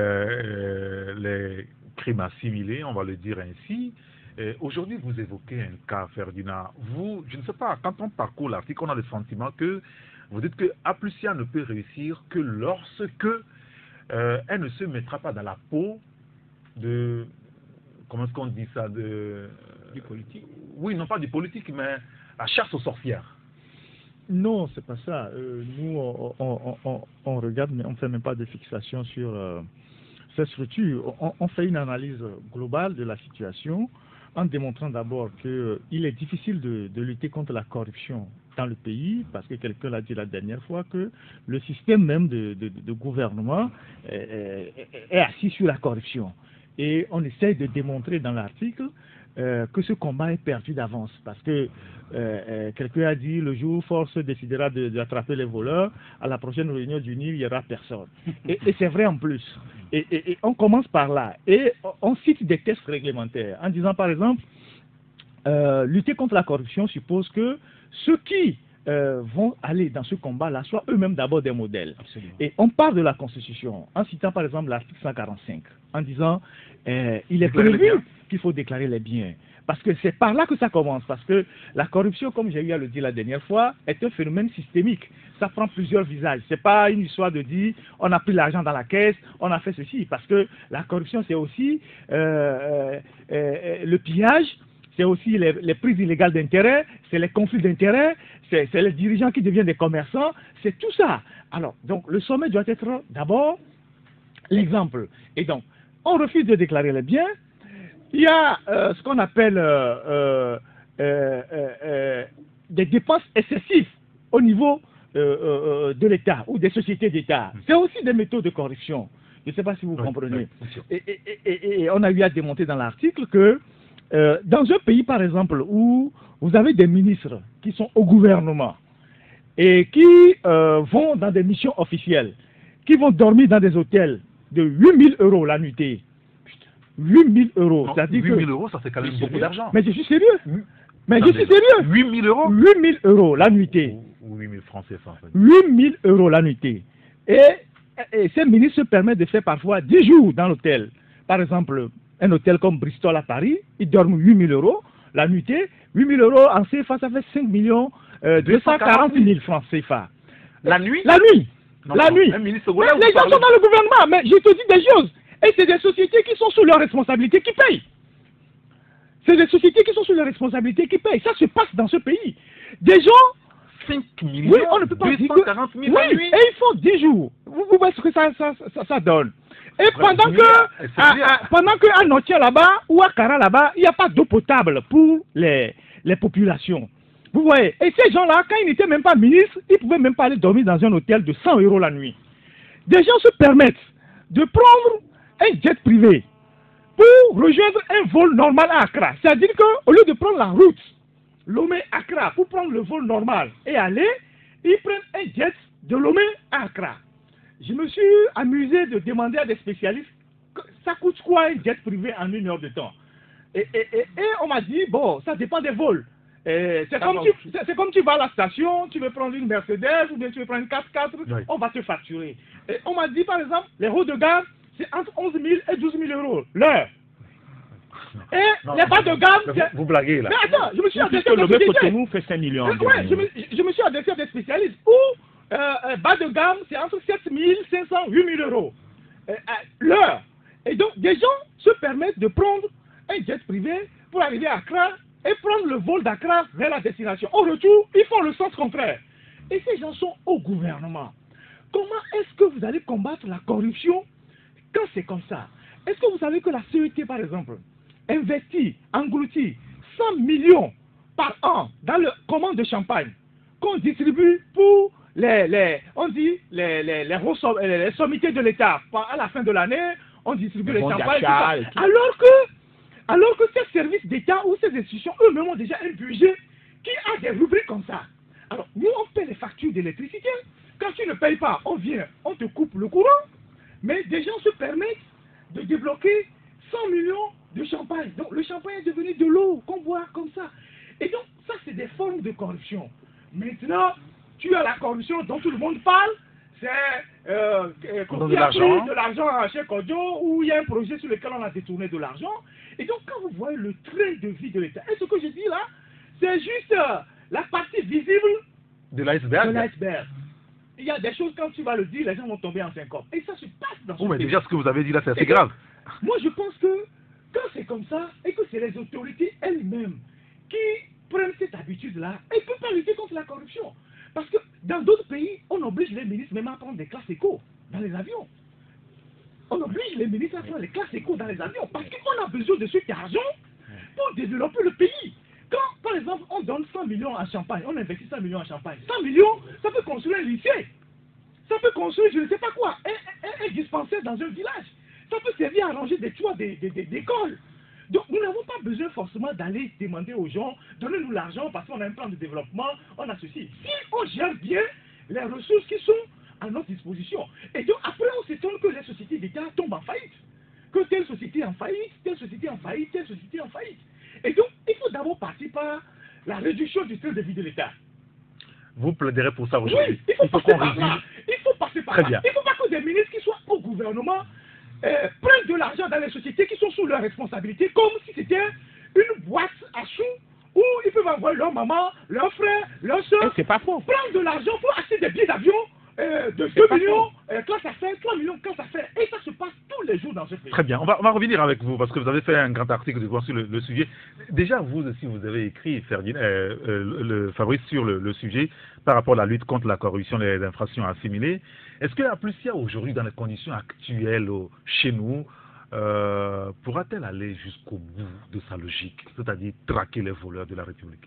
Speaker 3: les crimes assimilés, on va le dire ainsi. Aujourd'hui, vous évoquez un cas, Ferdinand. Vous, je ne sais pas, quand on parcourt l'article, on a le sentiment que vous dites que Aplusia ne peut réussir que lorsque elle ne se mettra pas dans la peau de, comment est-ce qu'on dit ça,
Speaker 6: du politique.
Speaker 3: Oui, non pas du politique, mais la chasse aux sorcières.
Speaker 5: Non, c'est pas ça. Nous, on regarde, mais on ne fait même pas de fixation sur cette structure. On fait une analyse globale de la situation en démontrant d'abord qu'il est difficile de lutter contre la corruption dans le pays, parce que quelqu'un l'a dit la dernière fois, que le système même de gouvernement est assis sur la corruption. Et on essaye de démontrer dans l'article que ce combat est perdu d'avance, parce que quelqu'un a dit le jour où force décidera d'attraper les voleurs, à la prochaine réunion du Nil, il n'y aura personne. Et c'est vrai en plus. Et on commence par là. Et on cite des textes réglementaires en disant par exemple, lutter contre la corruption suppose que ceux qui vont aller dans ce combat-là soient eux-mêmes d'abord des modèles. Absolument. Et on parle de la Constitution en citant par exemple l'article 145, en disant il est prévu qu'il faut déclarer les biens. Parce que c'est par là que ça commence. Parce que la corruption, comme j'ai eu à le dire la dernière fois, est un phénomène systémique. Ça prend plusieurs visages. Ce n'est pas une histoire de dire on a pris l'argent dans la caisse, on a fait ceci. Parce que la corruption, c'est aussi le pillage, c'est aussi les prises illégales d'intérêt, c'est les conflits d'intérêt, c'est les dirigeants qui deviennent des commerçants, c'est tout ça. Alors, donc, le sommet doit être d'abord l'exemple. Et donc, on refuse de déclarer les biens. Il y a ce qu'on appelle des dépenses excessives au niveau de l'État ou des sociétés d'État. C'est aussi des méthodes de corruption. Je ne sais pas si vous comprenez. Et on a eu à démontrer dans l'article que dans un pays, par exemple, où vous avez des ministres qui sont au gouvernement et qui vont dans des missions officielles, qui vont dormir dans des hôtels de 8 000 € la nuitée. 8 000 €.
Speaker 3: 8 000 €, ça fait quand même beaucoup d'argent.
Speaker 5: Mais je suis sérieux. Mais je suis sérieux.
Speaker 3: 8 000 €.
Speaker 5: 8 000 € la nuitée.
Speaker 3: 8 000 francs CFA.
Speaker 5: 8 000 € la nuitée. Et ces ministres se permettent de faire parfois 10 jours dans l'hôtel. Par exemple, un hôtel comme Bristol à Paris, ils dorment 8 000 € la nuitée. 8 000 € en CFA, ça fait 5 240 000 francs CFA.
Speaker 3: La nuit?
Speaker 5: La nuit.
Speaker 3: Non,
Speaker 5: la nuit.
Speaker 3: Les gens sont
Speaker 5: dans le gouvernement, mais je te dis des choses. Et c'est des sociétés qui sont sous leur responsabilité qui payent. C'est des sociétés qui sont sous leur responsabilité qui payent. Ça se passe dans ce pays. Des gens...
Speaker 3: 5 millions,
Speaker 5: oui, on ne peut pas
Speaker 3: 240 000
Speaker 5: oui,
Speaker 3: nuit.
Speaker 5: Et ils font 10 jours. Vous voyez ce que ça donne. Et pendant qu'à Notia là-bas ou à Kara là-bas, il n'y a pas d'eau potable pour les populations. Vous voyez. Et ces gens-là, quand ils n'étaient même pas ministres, ils ne pouvaient même pas aller dormir dans un hôtel de 100 € la nuit. Des gens se permettent de prendre un jet privé pour rejoindre un vol normal à Accra. C'est-à-dire qu'au lieu de prendre la route Lomé-Accra pour prendre le vol normal et aller, ils prennent un jet de Lomé à Accra. Je me suis amusé de demander à des spécialistes ça coûte quoi un jet privé en 1 heure de temps. Et on m'a dit, bon, ça dépend des vols. C'est comme tu vas à la station, tu veux prendre une Mercedes ou bien tu veux prendre une 4x4, oui. On va te facturer. Et on m'a dit par exemple, les hauts de gamme, c'est entre 11 000 et 12 000 € l'heure. Et les bas de gamme...
Speaker 3: Vous blaguez là.
Speaker 5: Mais attends, je me suis adressé à des spécialistes.
Speaker 6: fait 5 millions.
Speaker 5: Ouais, je me suis adressé à des spécialistes où bas de gamme, c'est entre 7 500 et 8 000 € l'heure. Et donc, des gens se permettent de prendre un jet privé pour arriver à Accra et prendre le vol d'Accra vers la destination. Au retour, ils font le sens contraire. Et ces gens sont au gouvernement. Comment est-ce que vous allez combattre la corruption quand c'est comme ça? Est-ce que vous savez que la CET, par exemple, investit, engloutit 100 millions par an dans le commande de champagne qu'on distribue pour les sommités de l'État? À la fin de l'année, on distribue les champagnes. Alors que ces services d'État ou ces institutions, eux-mêmes ont déjà un budget qui a des rubriques comme ça. Alors, nous, on paie les factures d'électricité. Quand tu ne payes pas, on vient, on te coupe le courant. Mais des gens se permettent de débloquer 100 millions de champagne. Donc, le champagne est devenu de l'eau qu'on boit comme ça. Et donc, ça, c'est des formes de corruption. Maintenant, tu as la corruption dont tout le monde parle. C'est de l'argent chez Kodjo, où il y a un projet sur lequel on a détourné de l'argent. Et donc, quand vous voyez le train de vie de l'État, et ce que je dis là, c'est juste la partie visible
Speaker 3: de l'iceberg.
Speaker 5: Il y a des choses, quand tu vas le dire, les gens vont tomber en syncope. Et ça se passe dans ce
Speaker 3: mais
Speaker 5: pays.
Speaker 3: déjà, ce que vous avez dit là, c'est assez grave.
Speaker 5: Moi, je pense que quand c'est comme ça, et que c'est les autorités elles-mêmes qui prennent cette habitude-là, elles ne peuvent pas lutter contre la corruption.
Speaker 7: Parce que dans d'autres pays, on oblige les ministres même à prendre des classes éco dans les avions. On oblige les ministres à prendre les classes éco dans les avions parce qu'on a besoin de cet argent pour développer le pays. Quand, par exemple, on donne 100 millions à Champagne, on investit 100 millions à Champagne, 100 millions, ça peut construire un lycée. Ça peut construire, je ne sais pas quoi, un dispensaire dans un village. Ça peut servir à ranger des toits d'école. Donc, nous n'avons pas besoin forcément d'aller demander aux gens, donnez-nous l'argent parce qu'on a un plan de développement, on a ceci. Si on gère bien les ressources qui sont à notre disposition. Et donc, après, on s'étonne que les sociétés d'État tombent en faillite. Que telle société en faillite, telle société en faillite, telle société en faillite. Et donc, il faut d'abord partir par la réduction du style de vie de l'État.
Speaker 3: Vous plaiderez pour ça aujourd'hui.
Speaker 7: Oui, il faut passer par là. Il faut passer par là.
Speaker 3: Bien.
Speaker 7: Il ne faut pas que des ministres qui soient au gouvernement prennent de l'argent dans les sociétés qui sont sous leur responsabilité comme si c'était une boîte à sous où ils peuvent envoyer leur maman, leur frère, leur soeur.
Speaker 6: C'est pas faux.
Speaker 7: Prendre de l'argent pour acheter des billets d'avion de 2 millions, classe affaires, 3 millions, classe affaires. Et ça se passe tous les jours dans ce pays.
Speaker 3: Très bien, on va revenir avec vous parce que vous avez fait un grand article sur le sujet. Déjà, vous aussi, vous avez écrit, Fabrice, sur le sujet par rapport à la lutte contre la corruption et les infractions assimilées. Est-ce que la Plucia, aujourd'hui, dans les conditions actuelles chez nous, pourra-t-elle aller jusqu'au bout de sa logique, c'est-à-dire traquer les voleurs de la République?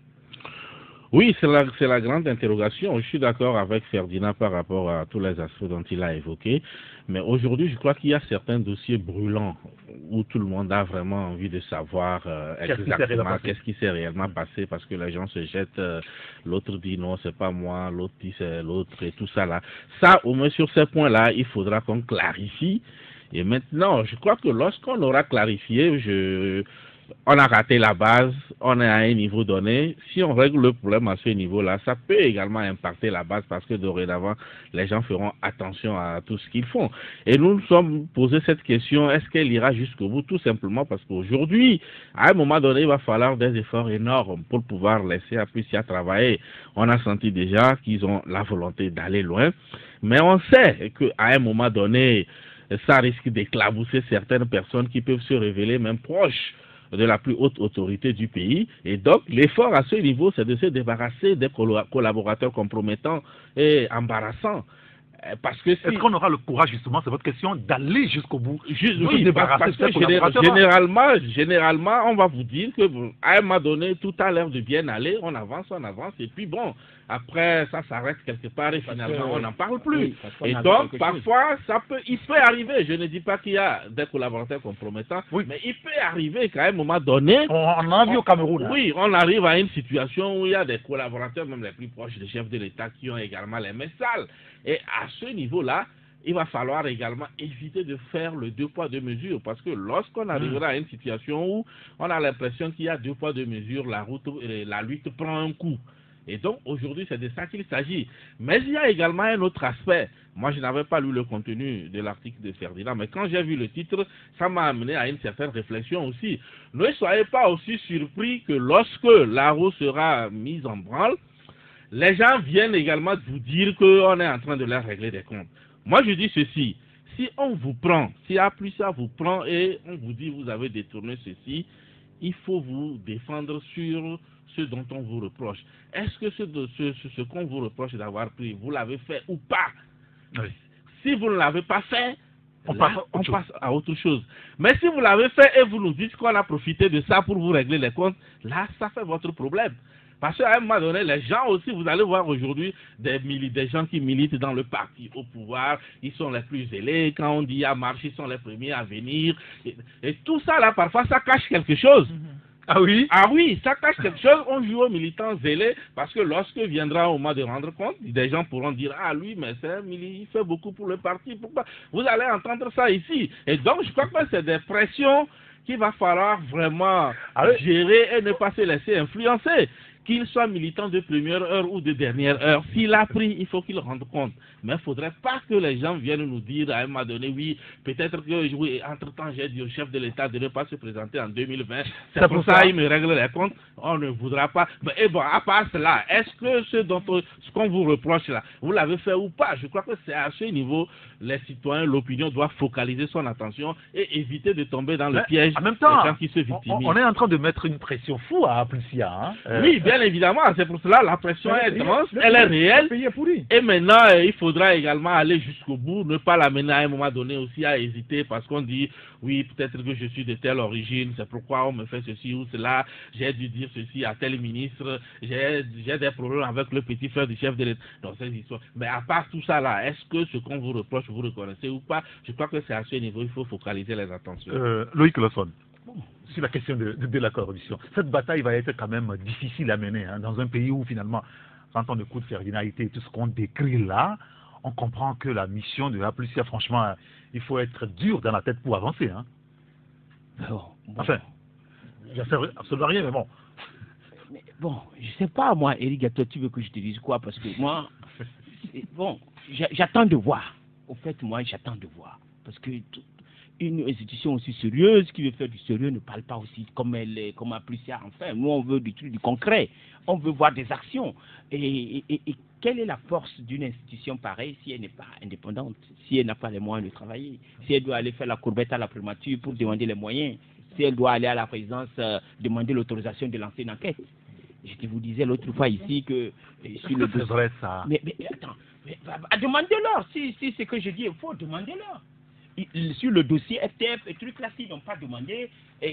Speaker 4: Oui, c'est la grande interrogation. Je suis d'accord avec Ferdinand par rapport à tous les aspects dont il a évoqué. Mais aujourd'hui, je crois qu'il y a certains dossiers brûlants où tout le monde a vraiment envie de savoir exactement qu'est-ce qui s'est réellement passé parce que les gens se jettent. L'autre dit non, c'est pas moi, l'autre dit c'est l'autre et tout ça là. Ça, au moins sur ces points-là, il faudra qu'on clarifie. Et maintenant, je crois que lorsqu'on aura clarifié, on a raté la base, on est à un niveau donné. Si on règle le problème à ce niveau-là, ça peut également impacter la base parce que dorénavant, les gens feront attention à tout ce qu'ils font. Et nous nous sommes posé cette question, est-ce qu'elle ira jusqu'au bout? Tout simplement parce qu'aujourd'hui, à un moment donné, il va falloir des efforts énormes pour pouvoir laisser Apucia travailler. On a senti déjà qu'ils ont la volonté d'aller loin, mais on sait qu'à un moment donné, ça risque d'éclabousser certaines personnes qui peuvent se révéler même proches de la plus haute autorité du pays. Et donc, l'effort à ce niveau, c'est de se débarrasser des collaborateurs compromettants et embarrassants. Parce que
Speaker 3: est-ce qu'on aura le courage, justement, c'est votre question, d'aller jusqu'au bout?
Speaker 4: Oui, parce que généralement, on va vous dire que à un moment donné, tout a l'air de bien aller, on avance, et puis bon, après, ça s'arrête quelque part et finalement, on n'en parle plus. Oui, et donc, parfois, il peut arriver, je ne dis pas qu'il y a des collaborateurs compromettants, mais il peut arriver qu'à un moment donné...
Speaker 3: On en a vu au Cameroun.
Speaker 4: Oui, on arrive à une situation où il y a des collaborateurs, même les plus proches des chefs de l'État, qui ont également les mains sales. Et à ce niveau-là, il va falloir également éviter de faire le 2 poids 2 mesures parce que lorsqu'on arrivera à une situation où on a l'impression qu'il y a 2 poids 2 mesures, la lutte prend un coup. Et donc aujourd'hui, c'est de ça qu'il s'agit. Mais il y a également un autre aspect. Moi, je n'avais pas lu le contenu de l'article de Ferdinand, mais quand j'ai vu le titre, ça m'a amené à une certaine réflexion aussi. Ne soyez pas aussi surpris que lorsque la roue sera mise en branle, les gens viennent également vous dire qu'on est en train de leur régler des comptes. Moi, je dis ceci. Si on vous prend, si Apucia vous prend et on vous dit vous avez détourné ceci, il faut vous défendre sur ce dont on vous reproche. Est-ce que ce qu'on vous reproche d'avoir pris, vous l'avez fait ou pas? Oui. Si vous ne l'avez pas fait, on passe à autre chose. Mais si vous l'avez fait et vous nous dites qu'on a profité de ça pour vous régler les comptes, là, ça fait votre problème. Parce qu'à un moment donné, les gens aussi, vous allez voir aujourd'hui des gens qui militent dans le parti au pouvoir, ils sont les plus zélés. Quand on dit à marche, ils sont les premiers à venir. Et tout ça, là, parfois, ça cache quelque chose.
Speaker 3: Ah oui?
Speaker 4: Ah oui, ça cache quelque chose. On joue aux militants zélés parce que lorsque viendra au moment de rendre compte, des gens pourront dire « Ah, lui, mais il fait beaucoup pour le parti. Pourquoi ?» Vous allez entendre ça ici. Et donc, je crois que c'est des pressions qu'il va falloir vraiment gérer et ne pas se laisser influencer. Qu'il soit militant de première heure ou de dernière heure, s'il a pris, il faut qu'il rende compte. Mais il ne faudrait pas que les gens viennent nous dire à un moment donné, oui, peut-être que, oui, entre-temps, j'ai dit au chef de l'État de ne pas se présenter en 2020. C'est pour ça qu'il me règle les comptes. On ne voudra pas. Mais bon, à part cela, est-ce que ce qu'on vous reproche là, vous l'avez fait ou pas? Je crois que c'est à ce niveau, les citoyens, l'opinion doit focaliser son attention et éviter de tomber dans le piège
Speaker 3: en même temps,
Speaker 4: des gens qui se victimisent.
Speaker 3: On est en train de mettre une pression fou à Apucia. Hein?
Speaker 4: Oui, bien Bien évidemment, c'est pour cela la pression est dense, elle est réelle. Et maintenant, il faudra également aller jusqu'au bout, ne pas l'amener à un moment donné aussi à hésiter parce qu'on dit, oui, peut-être que je suis de telle origine, c'est pourquoi on me fait ceci ou cela, j'ai dû dire ceci à tel ministre, j'ai des problèmes avec le petit frère du chef de l'État, dans ces histoires. Mais à part tout ça là, est-ce que ce qu'on vous reproche, vous reconnaissez ou pas? Je crois que c'est à ce niveau, il faut focaliser les attentions.
Speaker 3: Loïc Lawson, sur la question de la corruption, cette bataille va être quand même difficile à mener dans un pays où finalement, quand on écoute Ferdinand Ité et tout ce qu'on décrit là, on comprend que la mission de la police, franchement, il faut être dur dans la tête pour avancer. Enfin, je ne sais absolument rien, mais bon.
Speaker 6: Mais bon, je sais pas, moi, Eric, toi, tu veux que je te dise quoi? Parce que moi, bon, j'attends de voir. Au fait, moi, j'attends de voir. Parce que une institution aussi sérieuse qui veut faire du sérieux ne parle pas aussi comme Applucia. Enfin, nous, on veut du concret. On veut voir des actions. Et quelle est la force d'une institution pareille si elle n'est pas indépendante, si elle n'a pas les moyens de travailler, si elle doit aller faire la courbette à la primature pour demander les moyens, si elle doit aller à la présidence demander l'autorisation de lancer une enquête? Je vous disais l'autre fois ici que...
Speaker 3: sur le dossier, c'est vrai ça.
Speaker 6: Mais attends, demandez-leur. Si c'est ce que je dis, il faut demander-leur. Sur le dossier FTF et trucs là, s'ils n'ont pas demandé,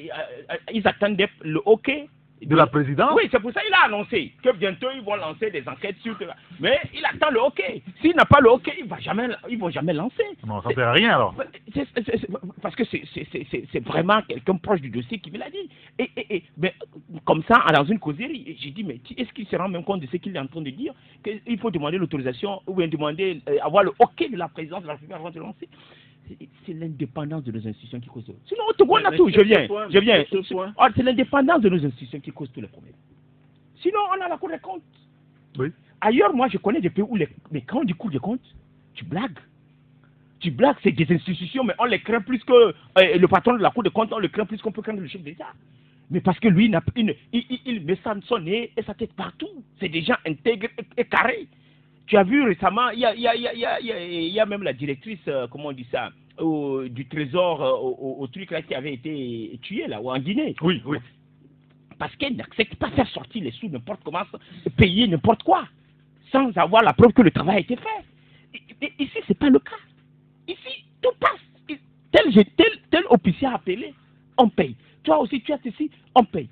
Speaker 6: ils attendent le OK
Speaker 3: de la présidence.
Speaker 6: Oui, c'est pour ça qu'il a annoncé que bientôt ils vont lancer des enquêtes sur. Mais il attend le OK. S'il n'a pas le OK, ils ne vont jamais lancer.
Speaker 3: Non, ça ne sert à rien alors.
Speaker 6: Parce que c'est vraiment quelqu'un proche du dossier qui me l'a dit. Mais, comme ça, dans une causerie, j'ai dit, mais est-ce qu'il se rend même compte de ce qu'il est en train de dire? Qu'il faut demander l'autorisation ou bien demander, avoir le OK de la présidence de la République avant de lancer. C'est l'indépendance de nos institutions qui cause. Sinon, on a tout. Je viens. C'est l'indépendance de nos institutions qui cause tous les problèmes. Sinon, on a la Cour des comptes.
Speaker 3: Oui.
Speaker 6: Ailleurs, moi, je connais des pays où mais quand on dit Cour des comptes, tu blagues. Tu blagues, c'est des institutions, mais on les craint plus que le patron de la Cour des comptes, on le craint plus qu'on peut craindre le chef d'État. Mais parce que lui, il met ça de son nez et sa tête partout. C'est des gens intègres et carrés. Tu as vu récemment, il y a même la directrice, comment on dit ça, du trésor au truc là qui avait été tué là, ou en Guinée.
Speaker 3: Oui.
Speaker 6: Parce qu'elle n'accepte pas faire sortir les sous n'importe comment, payer n'importe quoi, sans avoir la preuve que le travail a été fait. Et ici, ce n'est pas le cas. Ici, tout passe. Tel officier a appelé, on paye. Toi aussi, tu as ceci, on paye.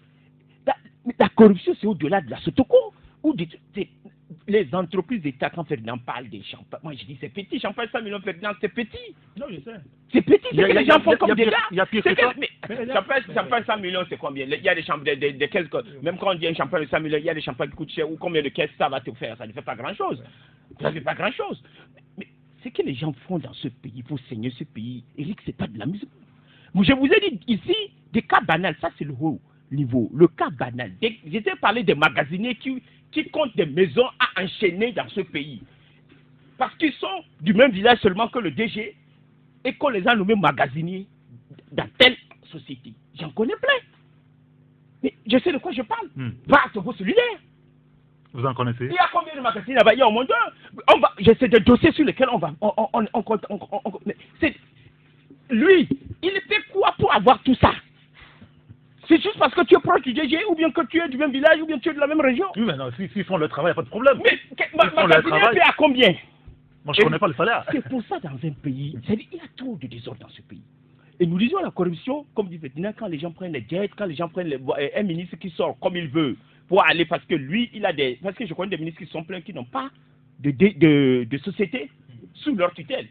Speaker 6: La corruption, c'est au-delà de la Sotoko, ou les entreprises d'État, quand Ferdinand parle des champagnes, moi je dis c'est petit, champagne 100 millions Ferdinand, c'est petit.
Speaker 7: Non, je sais.
Speaker 6: C'est petit, c'est que les gens font comme des gars.
Speaker 3: Il y a pire que ça.
Speaker 6: Champagne 100 millions, c'est combien? Il y a des champagnes, des caisses, même quand on dit un champagne de 100 millions, il y a des champagnes qui coûtent cher, ou combien de caisses ça va te faire? Ça ne fait pas grand-chose. Ça ne fait pas grand-chose. Mais ce que les gens font dans ce pays, il faut saigner ce pays. Eric, c'est pas de la musique. Je vous ai dit ici, des cas banals, ça c'est le haut niveau. Le cas banal. J'étais parlé des magasiniers qui comptent des maisons à enchaîner dans ce pays. Parce qu'ils sont du même village seulement que le DG et qu'on les a nommés magasiniers dans telle société. J'en connais plein. Mais je sais de quoi je parle. Va à Togo solidaire.
Speaker 3: Vous en connaissez?
Speaker 6: Il y a combien de magasins là-bas? Il y a au moins deux. C'est des dossiers sur lesquels on va. Lui, il fait quoi pour avoir tout ça? C'est juste parce que tu es proche du DG, ou bien que tu es du même village, ou bien tu es de la même région.
Speaker 3: Oui, mais non, s'ils font le travail, il n'y a pas de problème.
Speaker 6: Mais magasinier paie à combien?
Speaker 3: Moi, je ne connais pas le salaire.
Speaker 6: C'est pour ça, dans un pays, c'est-à-dire il y a trop de désordre dans ce pays. Et nous disons la corruption, comme dit Ferdinand, quand les gens prennent les jets, quand les gens prennent un ministre qui sort comme il veut, pour aller, parce que lui, il a des... Parce que je connais des ministres qui sont pleins, qui n'ont pas de société sous leur tutelle.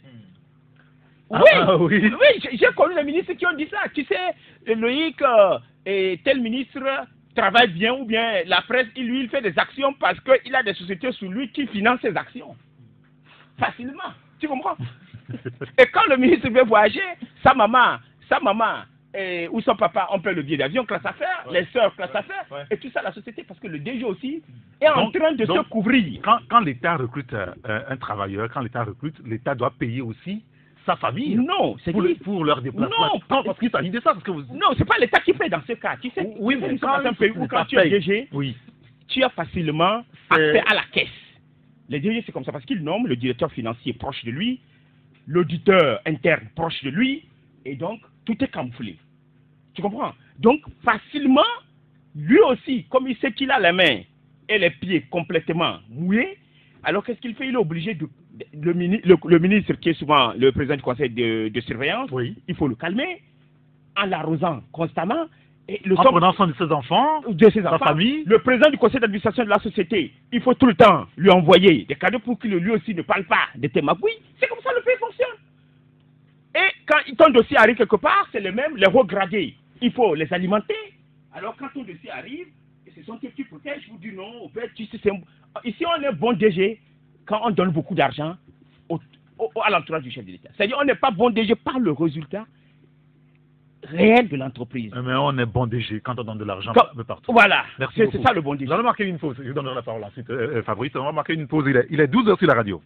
Speaker 6: Oui, j'ai connu des ministres qui ont dit ça. Tu sais, Loïc et tel ministre travaille bien, ou bien la presse, il fait des actions parce qu'il a des sociétés sous lui qui financent ses actions. Facilement. Tu comprends? Et quand le ministre veut voyager, sa maman ou son papa, on paie le billet d'avion, classe affaires, les sœurs, classe affaires, et tout ça, la société, parce que le DG aussi est en train de se couvrir.
Speaker 3: Quand l'État recrute un travailleur, quand l'État recrute, l'État doit payer aussi sa famille.
Speaker 6: Non, c'est
Speaker 3: pour leur déplacement. Non, parce qu'il s'agit de ça. Parce que
Speaker 6: non, c'est pas l'État qui paie dans ce cas. Tu sais,
Speaker 3: oui, mais quand
Speaker 6: tu es DG, tu as facilement accès à la caisse. Les DG, c'est comme ça, parce qu'il nomme le directeur financier proche de lui, l'auditeur interne proche de lui, et donc, tout est camouflé. Tu comprends? Donc, facilement, lui aussi, comme il sait qu'il a les mains et les pieds complètement mouillés, alors qu'est-ce qu'il fait? Il est obligé le ministre qui est souvent le président du conseil de surveillance, il faut le calmer en l'arrosant constamment. Et
Speaker 3: en prenant soin de ses enfants, sa famille.
Speaker 6: Le président du conseil d'administration de la société, il faut tout le temps lui envoyer des cadeaux pour qu'il lui aussi ne parle pas de Temagui. C'est comme ça le pays fonctionne. Et quand ton dossier arrive quelque part, c'est les mêmes, les hauts gradés. Il faut les alimenter. Alors quand ton dossier arrive, et ce sont eux qui protègent, je vous dis non, au fait, ici on est bon DG quand on donne beaucoup d'argent à l'entourage du chef de l'État. C'est-à-dire on n'est pas bon DG par le résultat réel de l'entreprise.
Speaker 3: Mais on est bon DG quand on donne de l'argent partout.
Speaker 6: Voilà, c'est ça le bon DG.
Speaker 3: Nous allons marquer une pause. Je donnerai la parole ensuite, Fabrice. On va marquer une pause. Il est 12h sur la radio.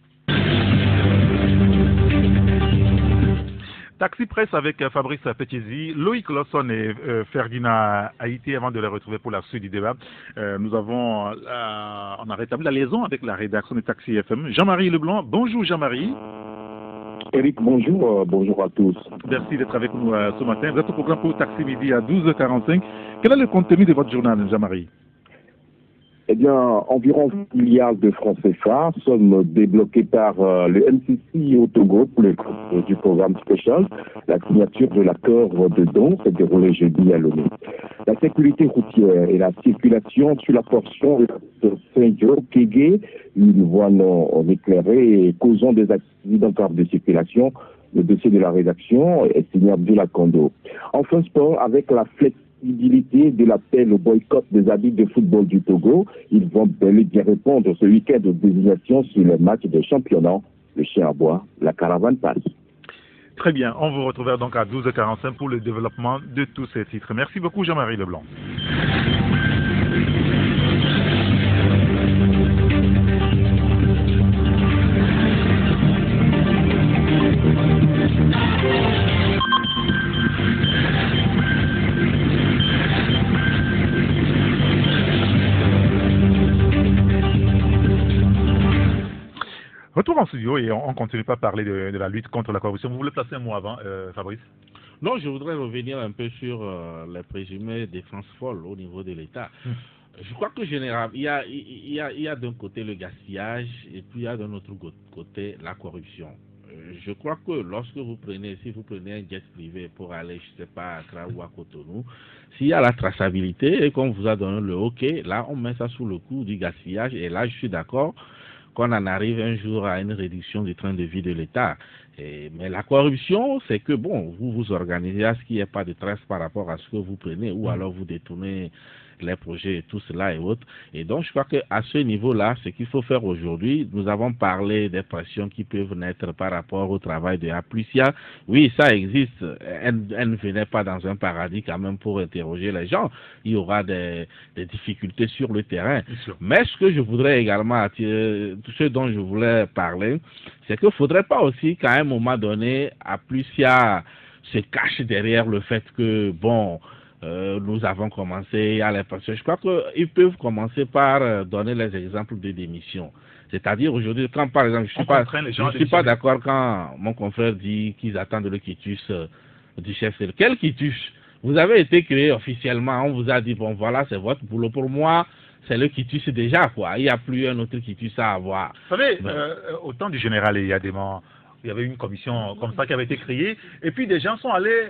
Speaker 3: Taxi Presse avec Fabrice Petizi, Loïc Lawson et Ferdinand Haïti avant de les retrouver pour la suite du débat. On a rétabli la liaison avec la rédaction de Taxi FM. Jean-Marie Leblanc, bonjour Jean-Marie.
Speaker 8: Eric, bonjour, bonjour à tous.
Speaker 3: Merci d'être avec nous ce matin. Vous êtes au programme pour Taxi Midi à 12h45. Quel est le contenu de votre journal, Jean-Marie?
Speaker 8: Eh bien, environ 20 milliards de francs CFA sommes débloqués par le MCC au Togo pour le compte du programme spécial. La signature de l'accord de don s'est déroulée jeudi à Lomé. La sécurité routière et la circulation sur la portion de Saint-Jean-Kégué, une voie non éclairée et causant des accidents graves de circulation. Le dossier de la rédaction est signé Abdoulaye Kondo. Enfin, sport avec la flexibilité de l'appel au boycott des habits de football du Togo. Ils vont bel et bien répondre ce week-end aux désignations sur les matchs de championnat. Le chien à bois, la caravane passe.
Speaker 3: Très bien, on vous retrouvera donc à 12h45 pour le développement de tous ces titres. Merci beaucoup Jean-Marie Leblanc. Retour en studio et on ne continue pas à parler de la lutte contre la corruption. Vous voulez placer un mot avant, Fabrice?
Speaker 4: Non, je voudrais revenir un peu sur les présumées défenses folles au niveau de l'État. Je crois que généralement, il y a d'un côté le gaspillage et puis il y a d'un autre côté la corruption. Je crois que lorsque si vous prenez un jet privé pour aller, je ne sais pas, à Accra ou à Cotonou, s'il y a la traçabilité et qu'on vous a donné le OK, là on met ça sous le coup du gaspillage et là je suis d'accord qu'on en arrive un jour à une réduction du train de vie de l'État. Mais la corruption, c'est que, bon, vous vous organisez à ce qu'il n'y ait pas de trace par rapport à ce que vous prenez, ou alors vous détournez les projets et tout cela et autres. Et donc, je crois qu'à ce niveau-là, ce qu'il faut faire aujourd'hui, nous avons parlé des pressions qui peuvent naître par rapport au travail de Aplusia. Oui, ça existe. Elle ne venait pas dans un paradis quand même pour interroger les gens. Il y aura des difficultés sur le terrain. Mais ce que je voudrais également attirer, ce dont je voulais parler, c'est qu'il ne faudrait pas aussi qu'à un moment donné, Aplusia se cache derrière le fait que, bon, nous avons commencé à les pressions. Je crois qu'ils peuvent commencer par donner les exemples de démission. C'est-à-dire aujourd'hui, quand par exemple, je ne suis pas d'accord quand mon confrère dit qu'ils attendent le quitus du chef. Quel quitus? Vous avez été créé officiellement, on vous a dit, bon voilà, c'est votre boulot. Pour moi, c'est le quitus déjà, quoi. Il n'y a plus un autre quitus à avoir.
Speaker 3: Vous savez, au temps du général il y avait une commission comme ça qui avait été créée, et puis des gens sont allés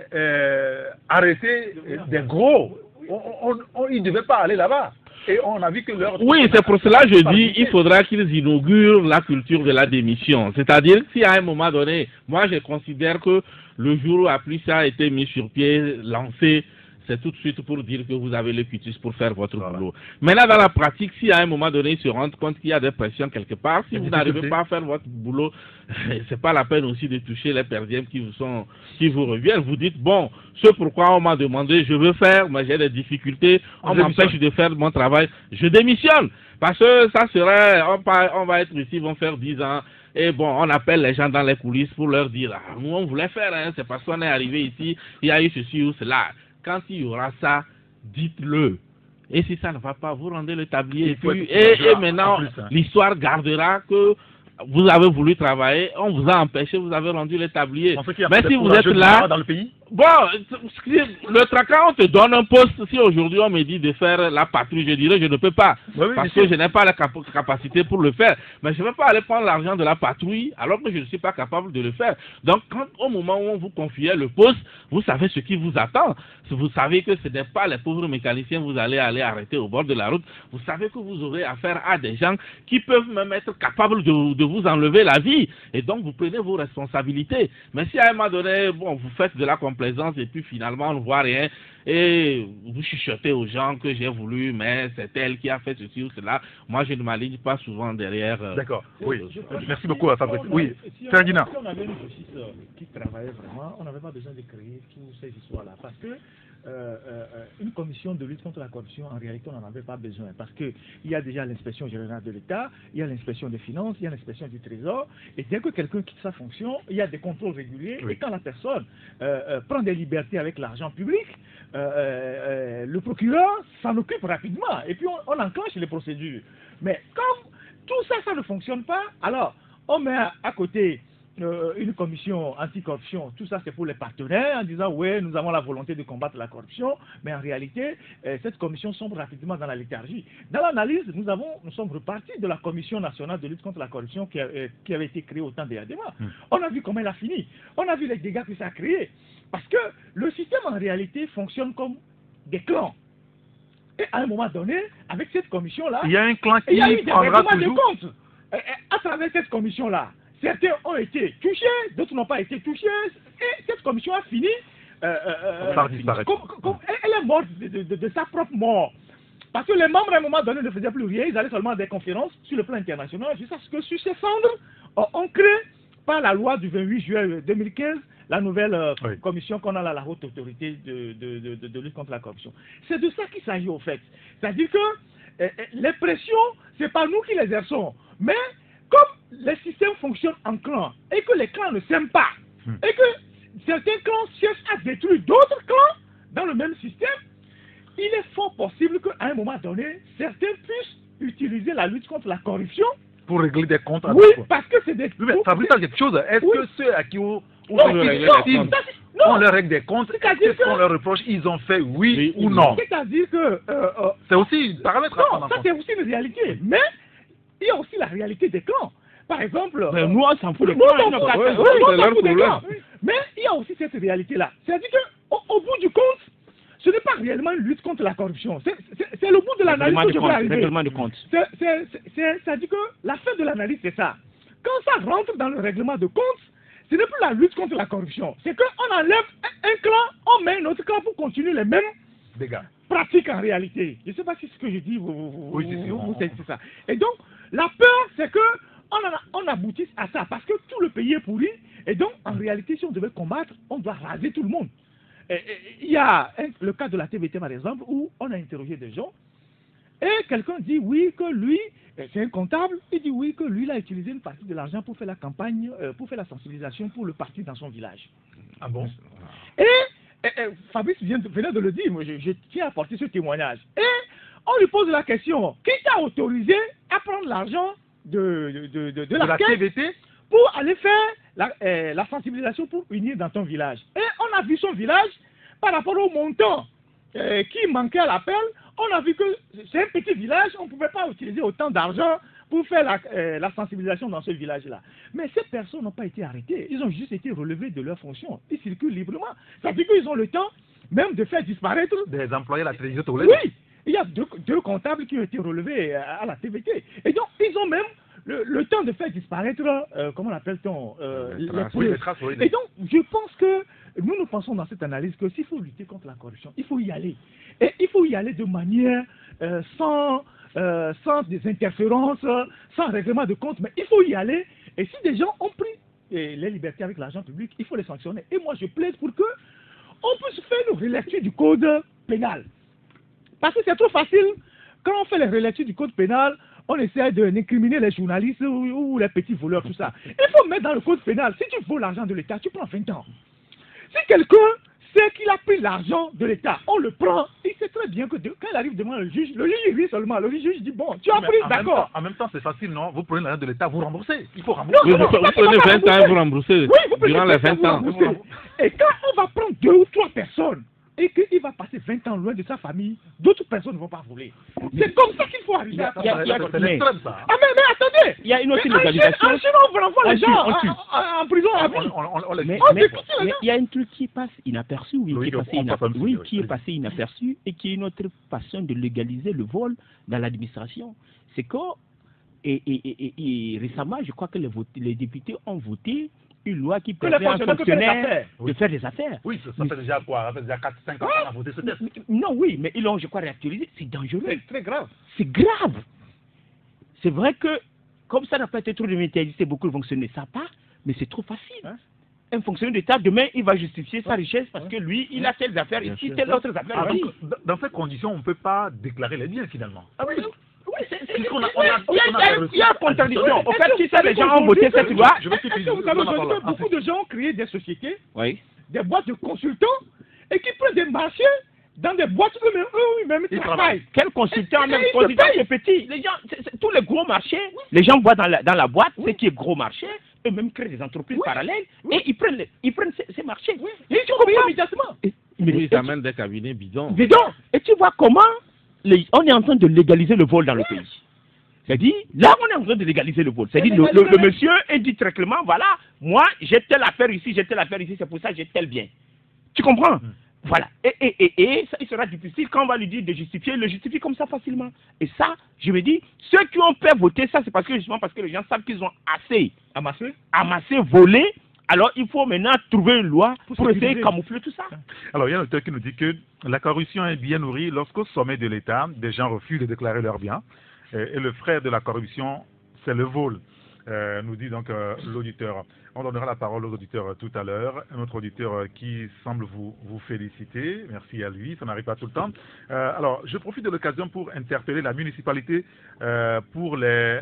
Speaker 3: arrêter des gros. Ils ne devaient pas aller là-bas. Et on a vu que leur...
Speaker 4: Oui, c'est pour cela que je dis il faudra qu'ils inaugurent la culture de la démission. C'est-à-dire si à un moment donné, moi je considère que le jour où Aplusia a été mis sur pied, lancé, c'est tout de suite pour dire que vous avez le quitus pour faire votre boulot. Maintenant, dans la pratique, si à un moment donné, ils se rendent compte qu'il y a des pressions quelque part, si vous n'arrivez pas à faire votre boulot, c'est pas la peine aussi de toucher les perdièmes qui vous reviennent. Vous dites, bon, ce pourquoi on m'a demandé, je veux faire, mais j'ai des difficultés, on m'empêche de faire mon travail, je démissionne. Parce que ça serait, on va être ici, ils vont faire 10 ans. Et bon, on appelle les gens dans les coulisses pour leur dire, ah, nous on voulait faire, hein, c'est parce qu'on est arrivé ici, il y a eu ceci ou cela. Quand il y aura ça, dites-le. Et si ça ne va pas, vous rendez le tablier. Et maintenant, l'histoire gardera que vous avez voulu travailler, on vous a empêché, vous avez rendu le tablier.
Speaker 3: Mais si vous êtes là, dans le pays,
Speaker 4: Bon, le traquant, on te donne un poste. Si aujourd'hui on me dit de faire la patrouille, je dirais je ne peux pas. Oui, parce que je n'ai pas la capacité pour le faire. Mais je ne vais pas aller prendre l'argent de la patrouille alors que je ne suis pas capable de le faire. Donc, au moment où on vous confiait le poste, vous savez ce qui vous attend. Vous savez que ce n'est pas les pauvres mécaniciens que vous allez aller arrêter au bord de la route. Vous savez que vous aurez affaire à des gens qui peuvent même être capables de vous enlever la vie. Et donc, vous prenez vos responsabilités. Mais si à un moment donné, bon, vous faites de la complaisance et puis finalement on ne voit rien et vous chuchotez aux gens que j'ai voulu, mais c'est elle qui a fait ceci ou cela, moi je ne m'aligne pas souvent derrière.
Speaker 3: D'accord, oui. Merci beaucoup à Fabrice. Oui, Ferdinand.
Speaker 7: Si on avait une justice qui travaillait vraiment, on n'avait pas besoin de créer toutes ces histoires-là. Parce que une commission de lutte contre la corruption, en réalité, on n'en avait pas besoin. Parce qu'il y a déjà l'inspection générale de l'État, il y a l'inspection des finances, il y a l'inspection du Trésor. Et dès que quelqu'un quitte sa fonction, il y a des contrôles réguliers. Oui. Et quand la personne prend des libertés avec l'argent public, le procureur s'en occupe rapidement. Et puis on enclenche les procédures. Mais comme tout ça, ça ne fonctionne pas, alors on met à côté une commission anticorruption, tout ça c'est pour les partenaires en disant oui, nous avons la volonté de combattre la corruption, mais en réalité, cette commission sombre rapidement dans la léthargie. Dans l'analyse, nous sommes repartis de la commission nationale de lutte contre la corruption qui avait été créée au temps des Adema. On a vu comment elle a fini, on a vu les dégâts que ça a créé, parce que le système en réalité fonctionne comme des clans. Et à un moment donné, avec cette commission-là,
Speaker 3: il y a un clan qui prendra toujours... de compte.
Speaker 7: À travers cette commission-là, certains ont été touchés, d'autres n'ont pas été touchés, et cette commission a fini
Speaker 3: par disparaître.
Speaker 7: Elle est morte de sa propre mort. Parce que les membres, à un moment donné, ne faisaient plus rien, ils allaient seulement à des conférences sur le plan international, jusqu'à ce que sur ces cendres, on crée, par la loi du 28 juillet 2015, la nouvelle commission qu'on a à la haute autorité de lutte contre la corruption. C'est de ça qu'il s'agit au fait. C'est-à-dire que les pressions, ce n'est pas nous qui les exerçons, mais comme les systèmes fonctionnent en clans et que les clans ne s'aiment pas, et que certains clans cherchent à détruire d'autres clans dans le même système, il est fort possible qu'à un moment donné, certains puissent utiliser la lutte contre la corruption
Speaker 3: pour régler des comptes.
Speaker 7: Oui, parce que c'est des...
Speaker 3: Oui, mais Fabrice a quelque chose. Est-ce que ceux à qui on leur règle des comptes, est-ce qu'on leur reproche, ils ont fait oui ou non?
Speaker 7: C'est-à-dire que...
Speaker 3: c'est aussi un paramètre à prendre en compte.
Speaker 7: Ça c'est aussi une réalité. Mais il y a aussi la réalité des clans. Par exemple...
Speaker 6: Mais nous, on s'en fout des
Speaker 7: clans. Mais il y a aussi cette réalité-là. C'est-à-dire qu'au bout du compte, ce n'est pas réellement une lutte contre la corruption. C'est le bout de l'analyse que je veux arriver. C'est-à-dire que la fin de l'analyse, c'est ça. Quand ça rentre dans le règlement de compte, ce n'est plus la lutte contre la corruption. C'est qu'on enlève un clan, on met un autre clan pour continuer les mêmes
Speaker 3: dégâts.
Speaker 7: Pratiques en réalité. Je ne sais pas si ce que je dis, c'est ça. Et donc, la peur, c'est que on aboutisse à ça, parce que tout le pays est pourri, et donc, en réalité, si on devait combattre, on doit raser tout le monde. Il y a le cas de la TVT, par exemple, où on a interrogé des gens, et quelqu'un dit oui, que lui, c'est un comptable, il dit oui, que lui, il a utilisé une partie de l'argent pour faire la campagne, pour faire la sensibilisation pour le parti dans son village.
Speaker 3: Ah bon?
Speaker 7: Et Fabrice venait de le dire, moi, je tiens à apporter ce témoignage. Et on lui pose la question, qui t'a autorisé à prendre l'argent de la TVT pour aller faire la sensibilisation pour unir dans ton village? Et on a vu son village par rapport au montant qui manquait à l'appel. On a vu que c'est un petit village, on ne pouvait pas utiliser autant d'argent pour faire la sensibilisation dans ce village-là. Mais ces personnes n'ont pas été arrêtées, ils ont juste été relevés de leurs fonctions. Ils circulent librement. Ça veut dire qu'ils ont le temps même de faire disparaître...
Speaker 3: Des employés à la télévision.
Speaker 7: Oui, il y a deux comptables qui ont été relevés à la TVT. Et donc, ils ont même le temps de faire disparaître, comment l'appelle-t-on, les traces. Et donc, je pense que nous pensons dans cette analyse que s'il faut lutter contre la corruption, il faut y aller. Et il faut y aller de manière sans des interférences, sans règlement de compte, mais il faut y aller. Et si des gens ont pris les libertés avec l'argent public, il faut les sanctionner. Et moi, je plaide pour que on puisse faire une relecture du code pénal. Parce que c'est trop facile, quand on fait les relectures du code pénal, on essaie d'incriminer les journalistes ou les petits voleurs, tout ça. Il faut mettre dans le code pénal, si tu voles l'argent de l'État, tu prends 20 ans. Si quelqu'un c'est qu'il a pris l'argent de l'État. On le prend. Il sait très bien que quand il arrive devant le juge il rit seulement. Le juge dit, bon, tu as pris, d'accord.
Speaker 3: En même temps, c'est facile, non? Vous prenez l'argent de l'État, vous remboursez. Il faut rembourser.
Speaker 4: Vous prenez 20 ans et vous remboursez.
Speaker 7: Oui, vous
Speaker 4: durant les 20 ans.
Speaker 7: Et quand on va prendre 2 ou 3 personnes, et qu'il va passer 20 ans loin de sa famille, d'autres personnes ne vont pas voler. C'est comme ça qu'il faut arriver à ça.
Speaker 3: C'est l'extrême, ça.
Speaker 7: Ah mais attendez,
Speaker 6: il y a une autre légalisation.
Speaker 7: En Chine, on renvoie les gens en prison à vie.
Speaker 6: Mais il y a un truc qui passe inaperçu, qui est passé inaperçu et qui est une autre façon de légaliser le vol dans l'administration. C'est que, et récemment, je crois que les députés ont voté une loi qui permet à un fonctionnaire de faire des affaires.
Speaker 3: Oui, ça fait déjà quoi? Ça fait déjà 4-5 ans qu'on a voté ce texte.
Speaker 6: Non, oui, mais ils l'ont, je crois, réactualisé. C'est dangereux.
Speaker 7: C'est très grave.
Speaker 6: C'est grave. C'est vrai que, comme ça n'a pas été trop dématérialisé, beaucoup de fonctionnaires ne savent pas, mais c'est trop facile. Un fonctionnaire d'État, demain, il va justifier sa richesse parce que lui, il a telles affaires ici, telles autres affaires.
Speaker 3: Donc, dans ces conditions, on ne peut pas déclarer les biens, finalement.
Speaker 7: Ah oui.
Speaker 6: Il y a une contradiction. Au fait, si ça, les gens ont voté cette loi.
Speaker 7: Vous avez entendu que beaucoup de gens ont créé des sociétés, des boîtes de consultants, et qui prennent des marchés dans des boîtes eux-mêmes ils travaillent.
Speaker 6: Quel consultant, même consultant, c'est petit. Les gens, tous les gros marchés, les gens voient dans la boîte ce qui est gros marché, eux-mêmes créent des entreprises parallèles, et ils prennent ces marchés.
Speaker 7: Et ils comprennent immédiatement.
Speaker 4: Ils amènent des cabinets bidons.
Speaker 6: Et tu vois comment on est en train de légaliser le vol dans le pays. C'est-à-dire, là, on est en train de légaliser le vol. C'est-à-dire, le monsieur est dit très clairement, voilà, moi, j'ai telle affaire ici, c'est pour ça que j'ai tel bien. Tu comprends? Voilà. Et ça, il sera difficile quand on va lui dire de justifier, il le justifie comme ça facilement. Et ça, je me dis, ceux qui ont fait voter ça, c'est justement parce que les gens savent qu'ils ont assez amassé, volé. Alors, il faut maintenant trouver une loi pour essayer de camoufler tout ça.
Speaker 3: Alors, il y a un auteur qui nous dit que la corruption est bien nourrie lorsqu'au sommet de l'État, des gens refusent de déclarer leurs biens. Et le frère de la corruption, c'est le vol, nous dit donc l'auditeur. On donnera la parole aux auditeurs tout à l'heure. Un autre auditeur qui semble vous féliciter. Merci à lui, ça n'arrive pas tout le temps. Alors, je profite de l'occasion pour interpeller la municipalité pour les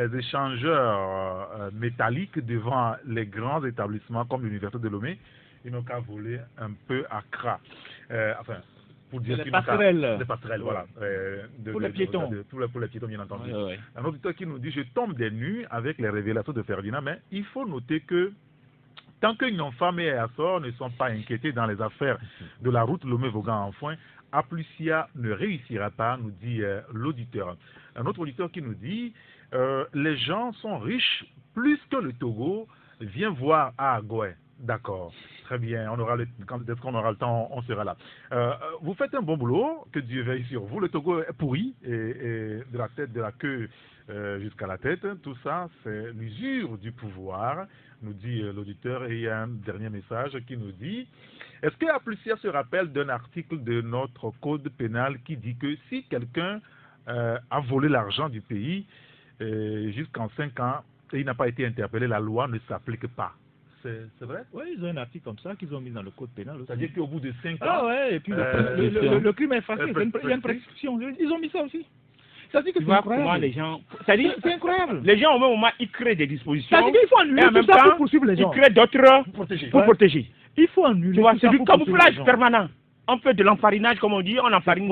Speaker 3: échangeurs métalliques devant les grands établissements comme l'Université de Lomé. Ils n'ont qu'à voler un peu à Accra. Pour dire
Speaker 5: les passerelles.
Speaker 3: Les passerelles, voilà.
Speaker 5: Pour les piétons.
Speaker 3: Pour les piétons, bien entendu.
Speaker 6: Ouais.
Speaker 3: Un auditeur qui nous dit, je tombe des nues avec les révélations de Ferdinand, mais il faut noter que tant que Nyonfam et Assor ne sont pas inquiétés dans les affaires de la route Lomé-Vaughan-Enfoin, Aplusia ne réussira pas, nous dit l'auditeur. Un autre auditeur qui nous dit, les gens sont riches plus que le Togo, viens voir à Agoué. D'accord, très bien, quand est-ce qu'on aura le temps, on sera là. Vous faites un bon boulot, que Dieu veille sur vous. Le Togo est pourri, et de la tête, de la queue jusqu'à la tête. Tout ça, c'est l'usure du pouvoir, nous dit l'auditeur. Et il y a un dernier message qui nous dit, est-ce que Aplusia se rappelle d'un article de notre code pénal qui dit que si quelqu'un a volé l'argent du pays jusqu'en 5 ans et il n'a pas été interpellé, la loi ne s'applique pas? C'est vrai?
Speaker 5: Oui, ils ont un article comme ça qu'ils ont mis dans le code pénal.
Speaker 3: C'est-à-dire qu'au bout de 5 ans...
Speaker 5: Ah ouais, et puis le crime est facile, il y a une prescription. Ils ont mis ça aussi. Ça dit que c'est incroyable.
Speaker 6: Les gens...
Speaker 5: C'est incroyable.
Speaker 6: Les gens, au même moment, ils créent des dispositions.
Speaker 5: Ça dit qu'il faut annuler tout ça pour poursuivre les gens.
Speaker 6: Ils créent d'autres pour protéger.
Speaker 5: Il faut annuler tout ça.
Speaker 6: C'est du camouflage permanent. On fait de l'enfarinage, comme on dit, on enfarine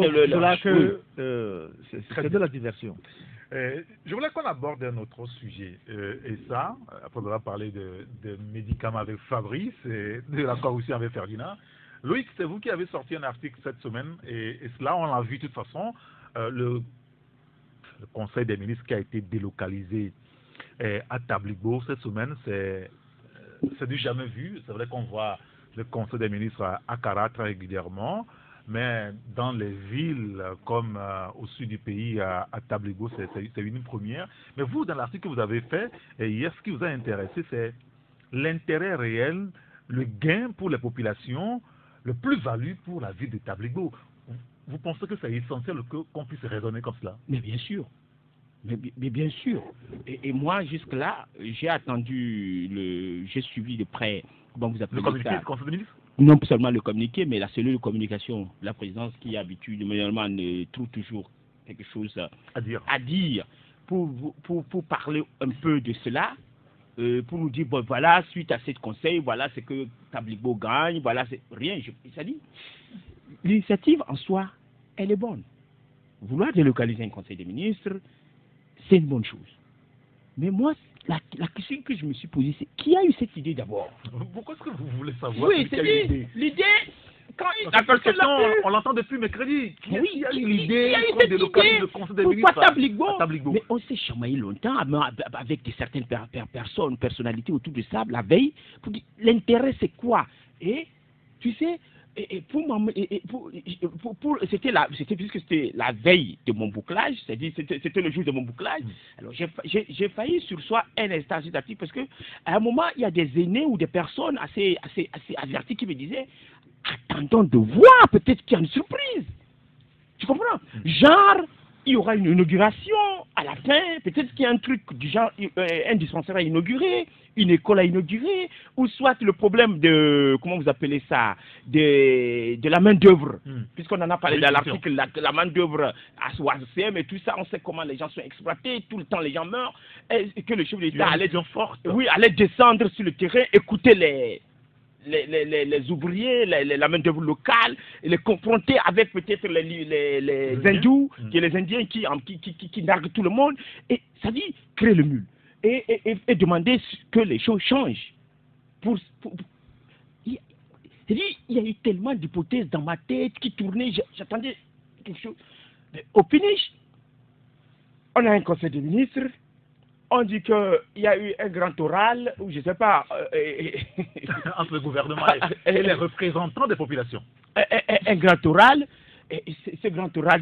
Speaker 5: c'est de la diversion.
Speaker 3: Je voulais qu'on aborde un autre sujet, et ça, après on va parler de médicaments avec Fabrice et de la corruption avec Ferdinand. Loïc, c'est vous qui avez sorti un article cette semaine, et cela, on l'a vu de toute façon, le Conseil des ministres qui a été délocalisé à Tabligo cette semaine, c'est du jamais vu. C'est vrai qu'on voit le Conseil des ministres à Accra très régulièrement, mais dans les villes comme au sud du pays, à Tabligo, c'est une première. Mais vous, dans l'article que vous avez fait hier, ce qui vous a intéressé, c'est l'intérêt réel, le gain pour les populations, le plus-value pour la ville de Tabligo. Vous pensez que c'est essentiel qu'on puisse raisonner comme cela?
Speaker 6: Mais bien sûr. Mais bien sûr. Et moi, jusque-là, j'ai suivi de près, comment vous appelez
Speaker 3: le
Speaker 6: ça?
Speaker 3: Conseil des ministres?
Speaker 6: Non seulement le communiqué, mais la cellule de communication de la présidence qui habituellement trouve toujours quelque chose à dire pour parler un peu de cela. pour nous dire, bon, voilà, suite à ce conseil, voilà ce que Tabligbo gagne, voilà, c'est rien. Ça dit, l'initiative en soi, elle est bonne. Vouloir délocaliser un conseil des ministres, c'est une bonne chose. Mais moi, la question que je me suis posée, c'est qui a eu cette idée d'abord?
Speaker 3: Pourquoi est-ce que vous voulez savoir?
Speaker 6: Oui, c'est l'idée. Quand
Speaker 3: on l'entend depuis mercredi.
Speaker 6: Oui,
Speaker 3: il y a eu l'idée
Speaker 6: de
Speaker 3: délocaliser le conseil des ministres.
Speaker 6: Pourquoi Tabligbo? Mais on s'est chamaillé longtemps avec certaines personnalités autour de ça, la veille. L'intérêt, c'est quoi? Et tu sais, c'était puisque c'était la veille de mon bouclage, c'est-à-dire c'était le jour de mon bouclage. Alors j'ai failli sur soi un instant agitatif parce que à un moment il y a des aînés ou des personnes assez averties qui me disaient attendons de voir, peut-être qu'il y a une surprise. Tu comprends? Genre il y aura une inauguration à la fin, peut-être qu'il y a un truc du genre, un dispensaire à inaugurer, une école à inaugurer, ou soit le problème de, comment vous appelez ça, de la main-d'œuvre. Puisqu'on en a parlé dans l'article, la main-d'œuvre à SOACM et tout ça, on sait comment les gens sont exploités, tout le temps les gens meurent, et que le chef de l'État allait descendre sur le terrain, écouter les ouvriers, la main-d'œuvre locale, et les confronter avec peut-être les hindous, les Indiens qui narguent tout le monde, et ça dit créer le mule, et demander que les choses changent. Il y a eu tellement d'hypothèses dans ma tête qui tournaient, j'attendais quelque chose. Mais au finish, on a un conseil des ministres. On dit qu'il y a eu un grand oral, ou je ne sais pas...
Speaker 3: entre le gouvernement et les représentants des populations.
Speaker 6: Un grand oral, et ce grand oral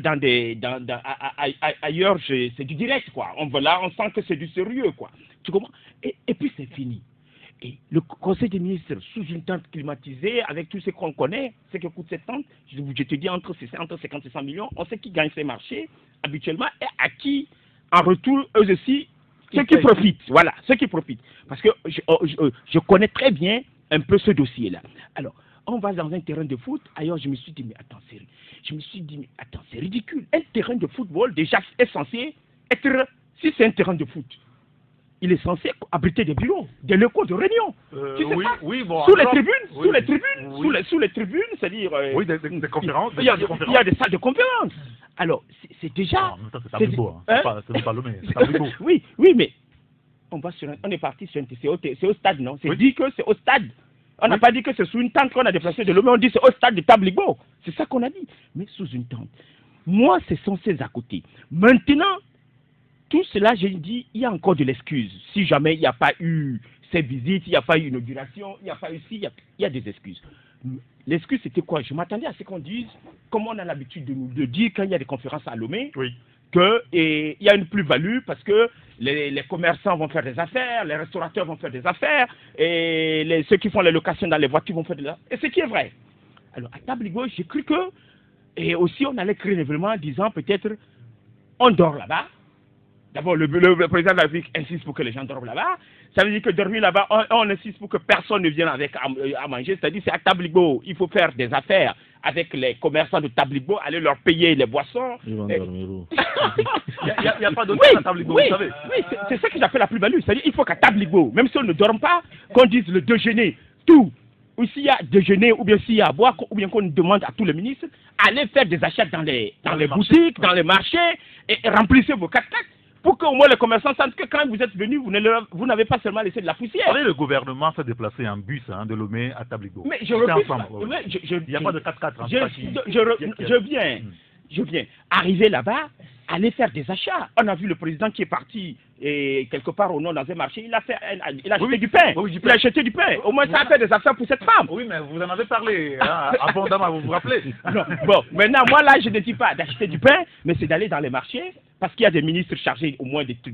Speaker 6: ailleurs, c'est du direct, quoi. On sent que c'est du sérieux, quoi. Tu comprends? Et puis c'est fini. Et le conseil des ministres, sous une tente climatisée, avec tout ce qu'on connaît, ce que coûte cette tente, je te dis entre 50 et 100 millions, on sait qui gagne ces marchés habituellement, et à qui, en retour, eux aussi, ceux qui profitent, voilà, ceux qui profitent. Parce que je connais très bien un peu ce dossier-là. Alors, on va dans un terrain de foot, ailleurs je me suis dit, mais attends, c'est ridicule. Un terrain de football, déjà, est censé être, si c'est un terrain de foot, il est censé abriter des bureaux, des locaux de réunion. Sous les tribunes, c'est-à-dire...
Speaker 3: oui, des conférences.
Speaker 6: Il y a des salles de conférences. Alors, c'est déjà...
Speaker 3: Non, c'est Tabligbo, c'est pas Lomé, c'est Tabligbo.
Speaker 6: Oui, mais on est parti sur c'est au stade, non? C'est dit que c'est au stade. On n'a pas dit que c'est sous une tente qu'on a déplacé de Lomé, on dit c'est au stade de Tabligbo. C'est ça qu'on a dit. Mais sous une tente. Moi, c'est censé à côté. Maintenant, tout cela, j'ai dit, il y a encore de l'excuse. Si jamais il n'y a pas eu ces visites, il n'y a pas eu inauguration, il n'y a pas eu ci, il y a des excuses. L'excuse, c'était quoi? Je m'attendais à ce qu'on dise, comme on a l'habitude de dire quand il y a des conférences à Lomé, qu'il y a une plus-value parce que les commerçants vont faire des affaires, les restaurateurs vont faire des affaires, et ceux qui font les locations dans les voitures vont faire des affaires. Et ce qui est vrai. Alors, à Tabligbo, j'ai cru que, et aussi on allait créer un événement en disant peut-être, on dort là-bas. D'abord, le président de la République insiste pour que les gens dorment là-bas. Ça veut dire que dormir là-bas, on insiste pour que personne ne vienne avec à manger. C'est-à-dire c'est à Tabligbo. Il faut faire des affaires avec les commerçants de Tabligbo, aller leur payer les boissons.
Speaker 4: Ils vont dormir où?
Speaker 3: Il n'y a pas d'hôtel à Tabligbo, vous savez.
Speaker 6: Oui, c'est ça que j'appelle la plus-value. C'est-à-dire qu'il faut qu'à Tabligbo, même si on ne dort pas, qu'on dise le déjeuner, tout. Ou s'il y a déjeuner, ou bien s'il y a à boire, ou bien qu'on demande à tous les ministres, allez faire des achats dans les boutiques, dans les marchés, et remplissez vos 4x4. Pour qu'au moins les commerçants sentent que quand vous êtes venus, vous n'avez pas seulement laissé de la poussière.
Speaker 3: Le gouvernement s'est déplacé en bus de Lomé à Tabligbo.
Speaker 6: Mais je refuse.
Speaker 3: Il n'y a pas de 4x4.
Speaker 6: Je viens. Arriver là-bas, aller faire des achats. On a vu le président qui est parti quelque part au nord dans un marché. Il a acheté du pain. Il a acheté du pain. Au moins, ça a fait des affaires pour cette femme.
Speaker 3: Oui, mais vous en avez parlé abondamment, vous vous rappelez.
Speaker 6: Non. Bon, maintenant, moi là, je ne dis pas d'acheter du pain, mais c'est d'aller dans les marchés. Parce qu'il y a des ministres chargés au moins du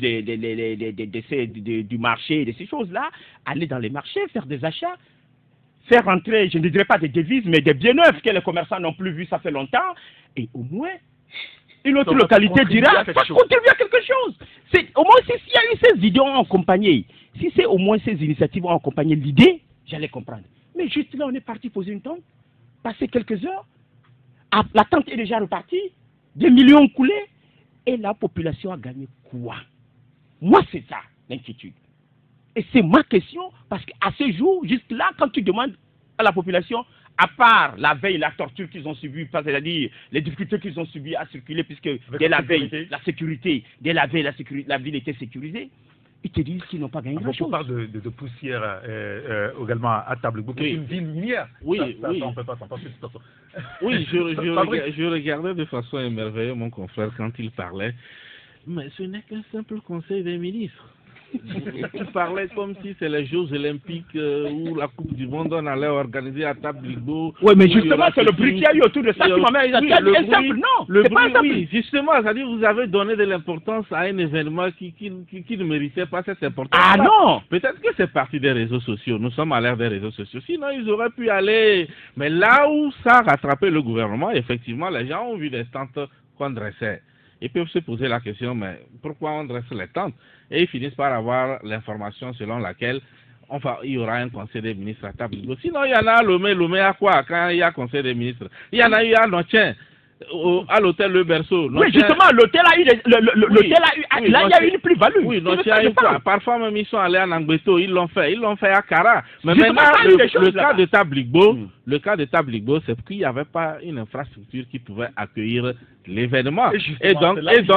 Speaker 6: marché, de ces choses-là. Aller dans les marchés, faire des achats. Faire rentrer, je ne dirais pas des devises, mais des biens neufs que les commerçants n'ont plus vus, ça fait longtemps. Et au moins, une autre localité dira, contribuer à quelque chose. Au moins, s'il y a eu ces idées ont accompagné, si c'est au moins ces initiatives ont accompagné l'idée, j'allais comprendre. Mais juste là, on est parti poser une tente, passer quelques heures, la tente est déjà repartie, des millions coulés, et la population a gagné quoi? Moi, c'est ça, l'inquiétude. Et c'est ma question, parce qu'à ce jour, juste là, quand tu demandes à la population, à part la veille, la torture qu'ils ont subie, c'est-à-dire les difficultés qu'ils ont subies à circuler, puisque dès la veille, la sécurité, dès la veille, la ville était sécurisée, ils te disent qu'ils n'ont pas gagné grand-chose.
Speaker 3: On parle de poussière également à Tabligo, qui est une ville minière.
Speaker 4: Oui,
Speaker 3: ça, on peut pas s'en passer.
Speaker 4: Oui, je regardais de façon émerveillée mon confrère quand il parlait, mais ce n'est qu'un simple conseil des ministres. Tu parlais comme si c'est les Jeux Olympiques ou la Coupe du Monde, on allait organiser à Tabligo.
Speaker 6: Oui, mais justement, c'est le bruit qu'il y a eu autour de ça qui m'amène à dire c'est simple, non, c'est pas simple.
Speaker 4: Oui, justement, c'est-à-dire vous avez donné de l'importance à un événement qui ne méritait pas cette importance.
Speaker 6: Ah non!
Speaker 4: Peut-être que c'est parti des réseaux sociaux, nous sommes à l'ère des réseaux sociaux, sinon ils auraient pu aller. Mais là où ça a rattrapé le gouvernement, effectivement, les gens ont vu des tentes qu'on dressait. Ils peuvent se poser la question, mais pourquoi on dresse les tentes? Et ils finissent par avoir l'information selon laquelle il y aura un conseil des ministres à Tabligo. Sinon, il y en a à Lomé à quoi quand il y a conseil des ministres? Il y en a eu à Notien, à l'hôtel Le Berceau.
Speaker 6: Oui, justement, l'hôtel a eu, il y a eu une plus-value.
Speaker 4: Oui, Notien a eu quoi? Parfois même ils sont allés à Nangbeto, ils l'ont fait à Kara. Mais maintenant, le cas de Tabligo, c'est qu'il n'y avait pas une infrastructure qui pouvait accueillir l'événement. Et donc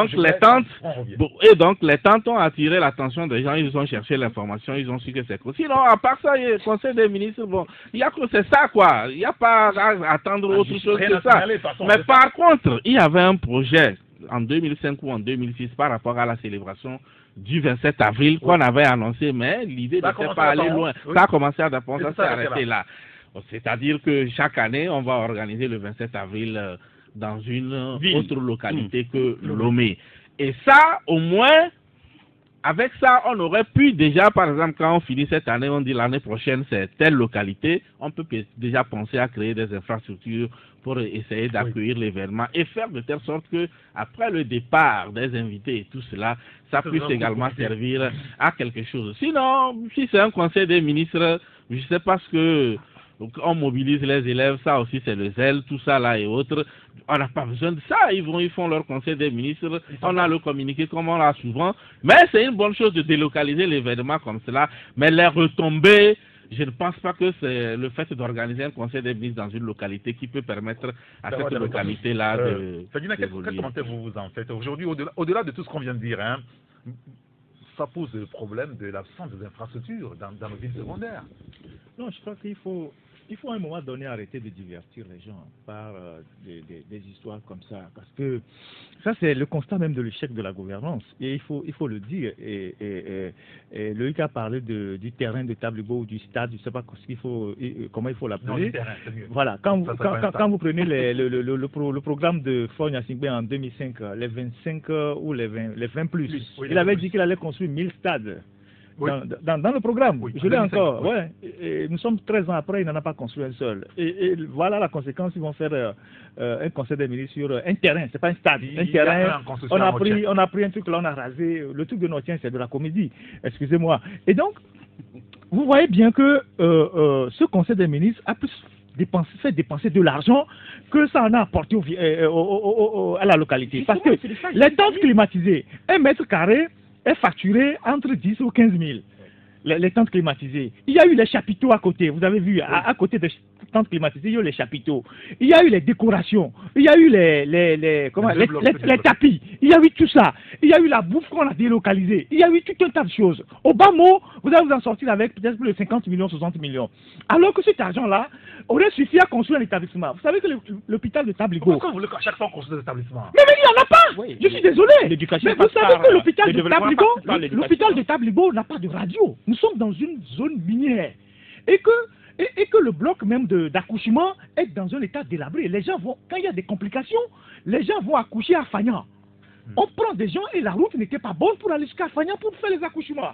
Speaker 4: les tentes ont attiré l'attention des gens, ils ont cherché l'information, ils ont su que c'est quoi. Sinon, à part ça, il y a le conseil des ministres, bon, il y a que c'est ça quoi, il n'y a pas à attendre autre chose que ça. Mais par contre, il y avait un projet en 2005 ou en 2006 par rapport à la célébration du 27 avril qu'on avait annoncé, mais l'idée n'était pas aller loin. Ça a commencé à dépendre, ça s'est arrêté là. C'est-à-dire que chaque année, on va organiser le 27 avril dans une autre localité que Lomé. Et ça, au moins, avec ça, on aurait pu déjà, par exemple, quand on finit cette année, on dit l'année prochaine, c'est telle localité, on peut déjà penser à créer des infrastructures pour essayer d'accueillir l'événement et faire de telle sorte que, après le départ des invités et tout cela, ça puisse également servir à quelque chose. Sinon, si c'est un conseil des ministres, je ne sais pas ce que... Donc, on mobilise les élèves, ça aussi c'est le zèle, tout ça là et autres. On n'a pas besoin de ça, ils font leur conseil des ministres, on a le communiqué comme on l'a souvent. Mais c'est une bonne chose de délocaliser l'événement comme cela. Mais les retombées, je ne pense pas que c'est le fait d'organiser un conseil des ministres dans une localité qui peut permettre à cette localité-là de...
Speaker 3: Quel commentaire vous en faites aujourd'hui, au-delà de tout ce qu'on vient de dire, hein, ça pose le problème de l'absence d'infrastructures dans nos villes secondaires.
Speaker 5: Non, je crois qu'il faut à un moment donné arrêter de divertir les gens par des histoires comme ça. Parce que ça, c'est le constat même de l'échec de la gouvernance. Et il faut le dire. Et Loïc a parlé du terrain de Tabligo ou du stade, je ne sais pas comment il faut l'appeler. Voilà. Quand vous prenez le programme de Fogna Singbe en 2005, les 25 ou les 20 plus, il avait dit qu'il allait construire 1000 stades. Oui. Dans le programme, je l'ai encore. Oui. Ouais. Et nous sommes 13 ans après, il n'en a pas construit un seul. Et voilà la conséquence, ils vont faire un conseil des ministres sur un terrain, c'est pas un stade, un terrain. On a pris un truc là, on a rasé. Le truc de Notien, c'est de la comédie, excusez-moi. Et donc, vous voyez bien que ce conseil des ministres a plus fait dépenser de l'argent que ça en a apporté à la localité. Parce que les tentes climatisées, 1 mètre carré, est facturé entre 10 ou 15 000. Les tentes climatisées. Il y a eu les chapiteaux à côté. Vous avez vu, à côté des tentes climatisées, il y a eu les chapiteaux. Il y a eu les décorations. Il y a eu les tapis. Il y a eu tout ça. Il y a eu la bouffe qu'on a délocalisée. Il y a eu tout un tas de choses. Au bas mot, vous allez vous en sortir avec peut-être plus de 50 millions, 60 millions. Alors que cet argent-là aurait suffi à construire un établissement. Vous savez que l'hôpital de Tabligo...
Speaker 3: Pourquoi vous voulez qu'à chaque fois on construise des établissements?
Speaker 5: Mais il n'y en a pas. Oui, je suis désolé. Mais vous savez que l'hôpital de Tabligo n'a pas de radio. Nous sommes dans une zone minière. Et que le bloc même d'accouchement est dans un état délabré. Les gens vont, quand il y a des complications, les gens vont accoucher à Fagnan. On prend des gens et la route n'était pas bonne pour aller jusqu'à Fagnan pour faire les accouchements.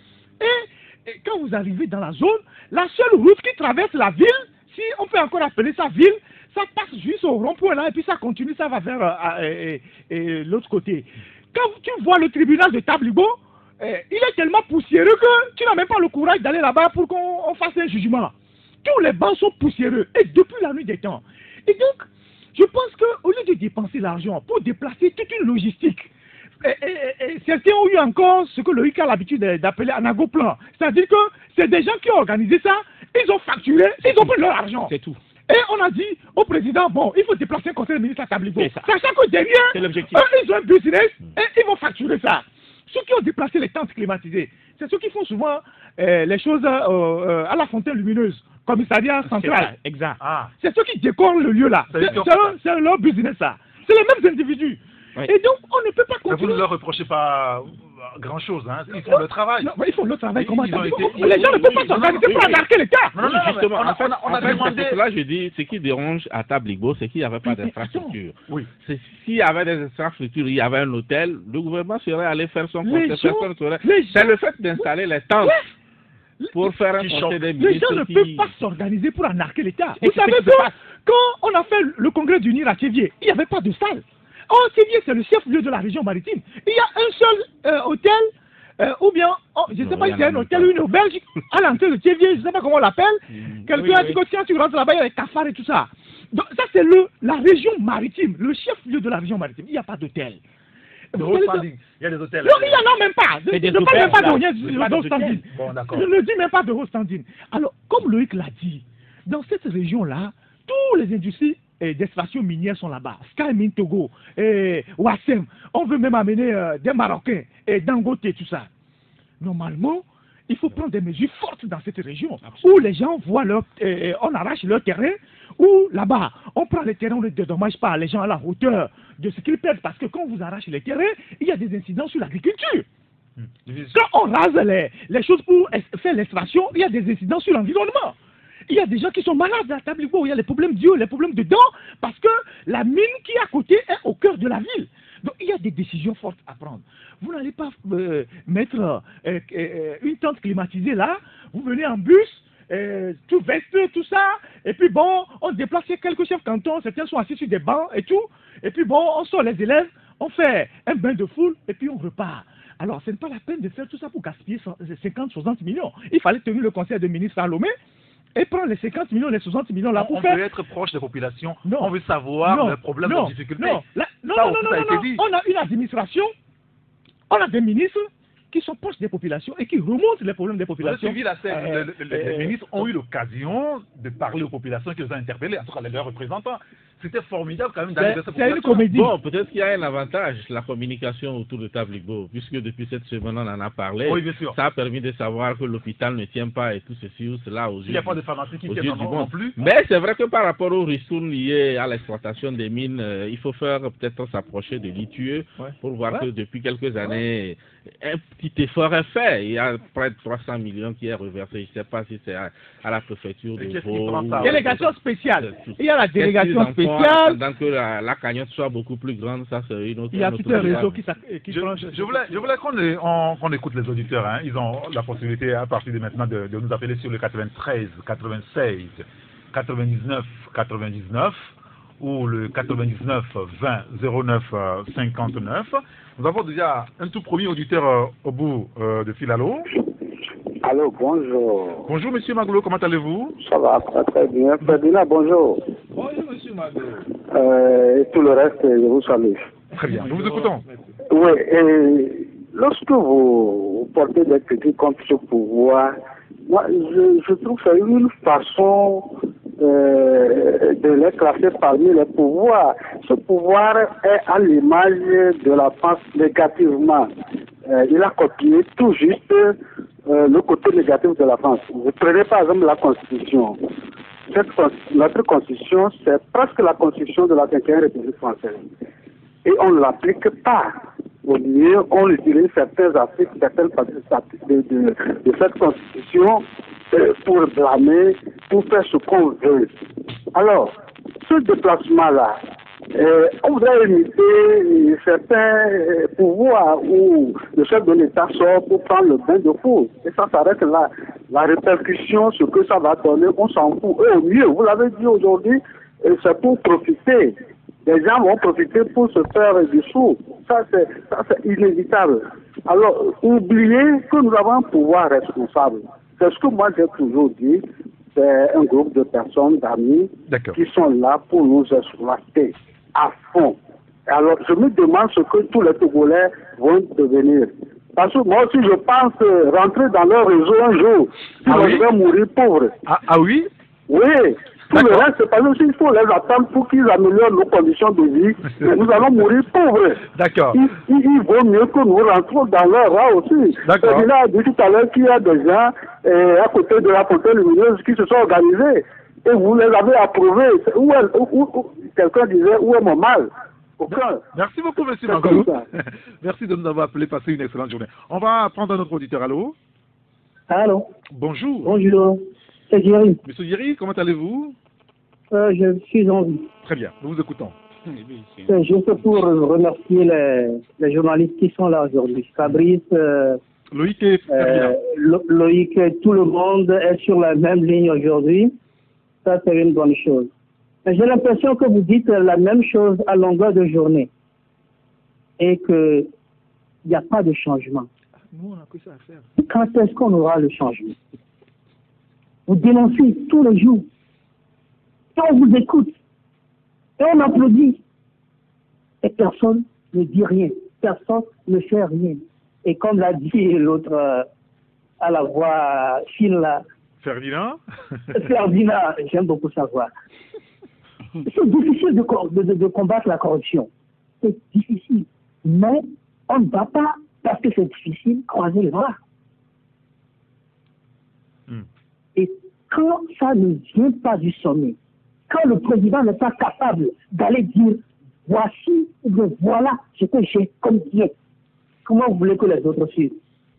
Speaker 5: Et quand vous arrivez dans la zone, la seule route qui traverse la ville, si on peut encore appeler ça ville, ça passe juste au rond-point là et puis ça continue, ça va vers l'autre côté. Quand tu vois le tribunal de Tabligo, il est tellement poussiéreux que tu n'as même pas le courage d'aller là-bas pour qu'on fasse un jugement. Tous les bancs sont poussiéreux et depuis la nuit des temps. Et donc, je pense qu'au lieu de dépenser l'argent pour déplacer toute une logistique,
Speaker 7: certains ont eu encore ce que le HIC a l'habitude d'appeler un agoplan. C'est-à-dire que c'est des gens qui ont organisé ça, ils ont facturé, ils ont pris leur argent.
Speaker 6: C'est tout.
Speaker 7: Et on a dit au président, bon, il faut déplacer un conseil de ministre à Tabligo. Sachant que derrière, ils ont un business et ils vont facturer ça. Ceux qui ont déplacé les tentes climatisées, c'est ceux qui font souvent les choses à la fontaine lumineuse, commissariat central.
Speaker 6: Exact.
Speaker 7: Ah. C'est ceux qui décorent le lieu là. C'est leur business ça. C'est les mêmes individus. Oui. Et donc, on ne peut pas continuer.
Speaker 3: Mais vous ne leur reprochez pas grand-chose, hein. Ils font le travail.
Speaker 7: Non, ils font le travail. Comment ça Les gens ne peuvent pas s'organiser pour embarquer les cas.
Speaker 4: Non, justement, on a demandé... Là, je dis, ce qui dérange à Tabligo, c'est qu'il n'y avait pas d'infrastructure. Oui. S'il y avait des infrastructures, il y avait un hôtel, le gouvernement serait allé faire son conseil. C'est le fait d'installer les tentes. Pour faire un conseil des ministres.
Speaker 7: Les gens ne peuvent pas s'organiser pour embarquer l'État. Vous savez que quand on a fait le congrès d'Unir à Thiévier, il n'y avait pas de salle. Oh, Thiévier, c'est le chef-lieu de la région maritime. Il y a un seul hôtel, ou bien, je ne sais pas si c'est un hôtel ou une auberge, à l'entrée de Thiévier, je ne sais pas comment on l'appelle. Quelqu'un a dit que tiens, tu rentres là-bas, il y a les cafards et tout ça. Donc, ça, c'est la région maritime, le chef-lieu de la région maritime. Il n'y a pas d'hôtel.
Speaker 3: Il y a des hôtels.
Speaker 7: Non, il n'y en a même pas. Je ne parle même pas de haut standing.
Speaker 3: Bon,
Speaker 7: je ne dis même pas de haut standing. Alors, comme Loïc l'a dit, dans cette région-là, tous les industries d'extraction minière sont là-bas. Sky Mine Togo, Wassem. On veut même amener des Marocains, et Dangote et tout ça. Normalement, il faut prendre des mesures fortes dans cette région. Absolument. Où les gens voient on arrache leur terrain, ou là-bas, on prend les terrains, on ne dédommage pas les gens à la hauteur de ce qu'ils perdent. Parce que quand vous arrachez les terrains, il y a des incidents sur l'agriculture. Quand on rase les choses pour faire l'extraction, il y a des incidents sur l'environnement. Il y a des gens qui sont malades à Tabligo, il y a les problèmes d'yeux, les problèmes de dents, parce que la mine qui est à côté est au cœur de la ville. Donc il y a des décisions fortes à prendre. Vous n'allez pas mettre une tente climatisée là, vous venez en bus, tout veste, tout ça, et puis bon, on déplace quelques chefs cantons, certains sont assis sur des bancs et tout, et puis bon, on sort les élèves, on fait un bain de foule, et puis on repart. Alors, ce n'est pas la peine de faire tout ça pour gaspiller 50-60 millions. Il fallait tenir le conseil de ministres à Lomé, et prendre les 50 millions, les 60 millions là pour faire...
Speaker 3: On veut être proche des populations, on veut savoir les problèmes, les difficultés.
Speaker 7: Non, on a une administration, on a des ministres qui sont proches des populations et qui remontent les problèmes des populations.
Speaker 3: Les ministres ont eu l'occasion de parler aux populations qui les ont interpellés, en tout cas leurs représentants. C'était formidable quand même d'aller de cette population.
Speaker 7: C'est une comédie.
Speaker 4: Bon, peut-être qu'il y a un avantage, la communication autour de Tabligo, puisque depuis cette semaine on en a parlé.
Speaker 3: Oui, bien sûr.
Speaker 4: Ça a permis de savoir que l'hôpital ne tient pas et tout ceci ou cela aux yeux.
Speaker 3: Il n'y a pas de pharmacie qui tient non plus.
Speaker 4: Mais c'est vrai que par rapport aux ristournes liées à l'exploitation des mines, il faut faire peut-être s'approcher de l'ITUE pour voir que depuis quelques années, un petit effort est fait. Il y a près de 300 millions qui est reversé. Je ne sais pas si c'est à la préfecture de Vaud.
Speaker 7: Délégation spéciale. Il y a la délégation spéciale.
Speaker 4: Pendant que la cagnotte soit beaucoup plus grande, ça c'est une autre.
Speaker 7: Il y a tout un réseau qui
Speaker 3: je voulais qu'on écoute les auditeurs. Hein. Ils ont la possibilité à partir de maintenant de nous appeler sur le 93 96 99 99 ou le 99 20 09 59. Nous avons déjà un tout premier auditeur au bout de fil. Allô?
Speaker 9: Allô, bonjour.
Speaker 3: Bonjour, monsieur Maglo, comment allez-vous?
Speaker 9: Ça va, très bien. Ferdinand, bonjour.
Speaker 3: Bonjour, monsieur Maglo.
Speaker 9: Et tout le reste, je vous salue.
Speaker 3: Très bien, nous vous écoutons.
Speaker 9: Oui, et lorsque vous portez des critiques contre ce pouvoir, moi, je trouve que c'est une façon de les classer parmi les pouvoirs. Ce pouvoir est à l'image de la France négativement. Il a copié tout juste le côté négatif de la France. Vous prenez par exemple la Constitution. Notre Constitution, c'est presque la Constitution de la 5e République française. Et on ne l'applique pas. Au mieux, on utilise certains articles, certaines parties de cette Constitution pour blâmer, pour faire ce qu'on veut. Alors, ce déplacement-là, on voudrait imiter certains pouvoirs où le chef de l'État sort pour prendre le bain de foule. Et ça s'arrête là. La répercussion, ce que ça va donner, on s'en fout. Et au mieux, vous l'avez dit aujourd'hui, c'est pour profiter. Les gens vont profiter pour se faire du sou. Ça, c'est inévitable. Alors, oubliez que nous avons un pouvoir responsable. C'est ce que moi j'ai toujours dit. C'est un groupe de personnes, d'amis, qui sont là pour nous exploiter à fond. Alors, je me demande ce que tous les Togolais vont devenir. Parce que moi aussi, je pense rentrer dans leur réseau un jour. Sinon, je vais mourir pauvre.
Speaker 3: Ah oui?
Speaker 9: Oui. Tout le reste, c'est parce qu'il faut les attendre pour qu'ils améliorent nos conditions de vie. Mais nous allons mourir pauvres.
Speaker 3: D'accord.
Speaker 9: Il vaut mieux que nous rentrons dans leur rang aussi.
Speaker 3: D'accord.
Speaker 9: Il a dit tout à l'heure qu'il y a des gens à côté de la frontière lumineuse qui se sont organisés. Et vous les avez approuvés. Quelqu'un disait, où est mon mal? Aucun.
Speaker 3: Merci beaucoup, monsieur Mangolo. Merci de nous avoir appelé. Passez une excellente journée. On va prendre un autre auditeur. Allô?
Speaker 10: Allô?
Speaker 3: Bonjour.
Speaker 10: Bonjour. C'est Thierry.
Speaker 3: Monsieur Thierry, comment allez-vous?
Speaker 10: Je suis en vie.
Speaker 3: Très bien, nous vous écoutons.
Speaker 10: C'est juste pour remercier les journalistes qui sont là aujourd'hui. Fabrice,
Speaker 3: Loïc et
Speaker 10: Loïc, tout le monde est sur la même ligne aujourd'hui. Ça, c'est une bonne chose. Mais j'ai l'impression que vous dites la même chose à longueur de journée et qu'il n'y a pas de changement.
Speaker 3: Nous, on a que ça à faire.
Speaker 10: Quand est-ce qu'on aura le changement? Vous dénoncez tous les jours. Et on vous écoute. Et on applaudit. Et personne ne dit rien. Personne ne fait rien. Et comme l'a dit l'autre à la voix fine là.
Speaker 3: Ferdinand?
Speaker 10: Ferdinand, j'aime beaucoup sa voix. C'est difficile de combattre la corruption. C'est difficile. Mais on ne va pas, parce que c'est difficile, croiser les bras. Et quand ça ne vient pas du sommet, quand le président n'est pas capable d'aller dire voici ou voilà ce que j'ai comme bien, comment vous voulez que les autres suivent?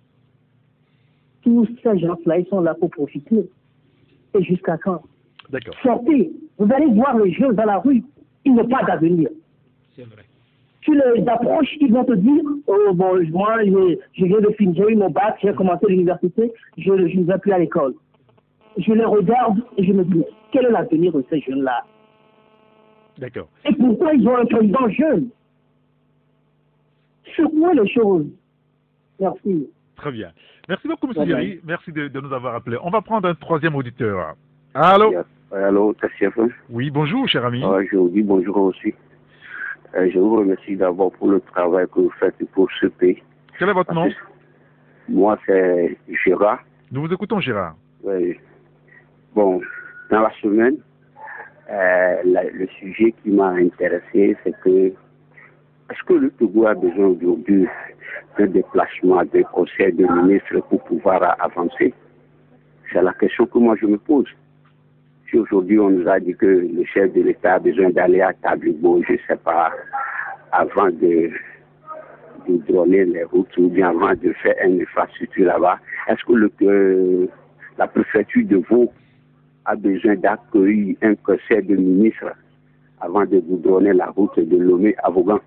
Speaker 10: Tous ces gens-là, ils sont là pour profiter. Et jusqu'à quand?
Speaker 3: D'accord.
Speaker 10: Sortez, vous allez voir les jeunes dans la rue, ils n'ont pas d'avenir.
Speaker 3: C'est vrai.
Speaker 10: Tu les approches, ils vont te dire, oh bon, moi, je viens de finir, j'ai eu mon bac, j'ai commencé l'université, je ne vais plus à l'école. Je les regarde et je me dis, quel est l'avenir de ces jeunes-là?
Speaker 3: D'accord.
Speaker 10: Et pourquoi ils ont un président jeune? Secouez les choses. Merci.
Speaker 3: Très bien. Merci beaucoup, M. Thierry. Merci de nous avoir appelés. On va prendre un troisième auditeur. Allô?
Speaker 11: Allô, Tassif.
Speaker 3: Oui, bonjour, cher ami.
Speaker 11: Je vous dis bonjour aussi. Je vous remercie d'abord pour le travail que vous faites pour ce pays.
Speaker 3: Quel est votre nom?
Speaker 11: Moi, c'est Gérard.
Speaker 3: Nous vous écoutons, Gérard.
Speaker 11: Oui. Bon, dans la semaine, le sujet qui m'a intéressé, c'est que est-ce que le Togo a besoin aujourd'hui d'un déplacement d'un conseil de ministres pour pouvoir avancer? C'est la question que moi je me pose. Si aujourd'hui on nous a dit que le chef de l'État a besoin d'aller à Tablibo, je ne sais pas, avant de drôler les routes ou bien avant de faire une infrastructure là-bas, est-ce que la préfecture de Vaud a besoin d'accueillir un conseil de ministres avant de vous donner la route de Lomé à Vaughan?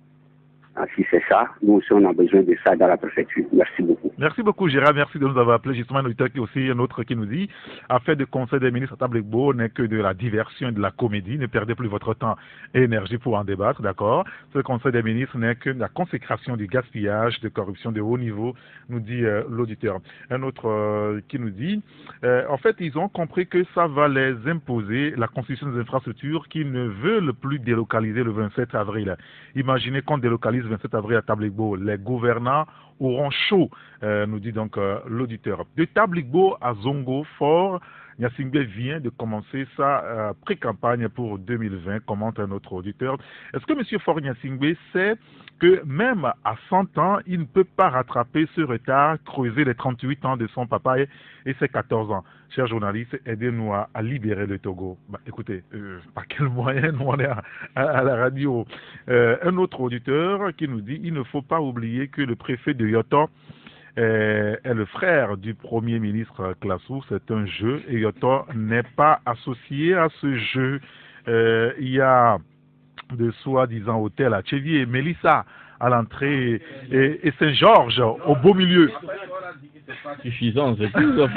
Speaker 11: Si c'est ça, nous aussi on a besoin de ça dans la préfecture. Merci beaucoup.
Speaker 3: Merci beaucoup Gérard, merci de nous avoir appelé. Justement, un auditeur qui aussi un autre qui nous dit affaire de conseil des ministres à Tablibo n'est que de la diversion et de la comédie. Ne perdez plus votre temps et énergie pour en débattre, d'accord? Ce conseil des ministres n'est que la consécration du gaspillage, de corruption de haut niveau, nous dit l'auditeur. Un autre qui nous dit en fait, ils ont compris que ça va les imposer la construction des infrastructures qui ne veulent plus délocaliser le 27 avril. Imaginez qu'on délocalise 27 avril à Tablibo, les gouvernants auront chaud, nous dit donc l'auditeur. De Tablibo à Zongo Fort, Nyasingbe vient de commencer sa pré-campagne pour 2020, commente un autre auditeur. Est-ce que M. Fort Nyasingbe sait que même à 100 ans, il ne peut pas rattraper ce retard, creuser les 38 ans de son papa et ses 14 ans? Chers journalistes, aidez-nous à libérer le Togo. Écoutez, par quel moyen nous on est à la radio? Un autre auditeur qui nous dit il ne faut pas oublier que le préfet de Yoto est le frère du premier ministre Klassou. C'est un jeu et Yoto n'est pas associé à ce jeu. Il y a de soi-disant hôtel à Tchévier, Mélissa à l'entrée et Saint-Georges au beau milieu.
Speaker 4: Suffisant, c'est tout ça.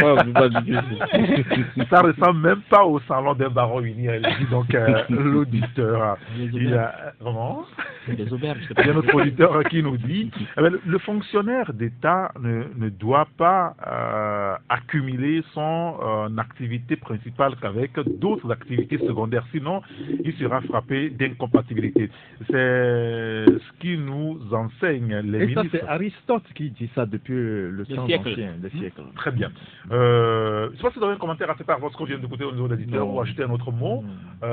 Speaker 3: Ça ressemble même pas au salon d'un baron uni, elle dit donc l'auditeur. Il y a vraiment des auberges. Il y a notre auditeur qui nous dit le fonctionnaire d'État ne doit pas accumuler son activité principale qu'avec d'autres activités secondaires. Sinon, il sera frappé d'incompatibilité. C'est ce qui nous enseigne les ministres.
Speaker 5: Et ça, c'est Aristote qui dit ça depuis le temps ancien, des siècles.
Speaker 3: Très bien. Je ne sais pas si vous avez un commentaire à faire par rapport à ce qu'on vient d'écouter au niveau de l'éditeur ou ajouter un autre mot.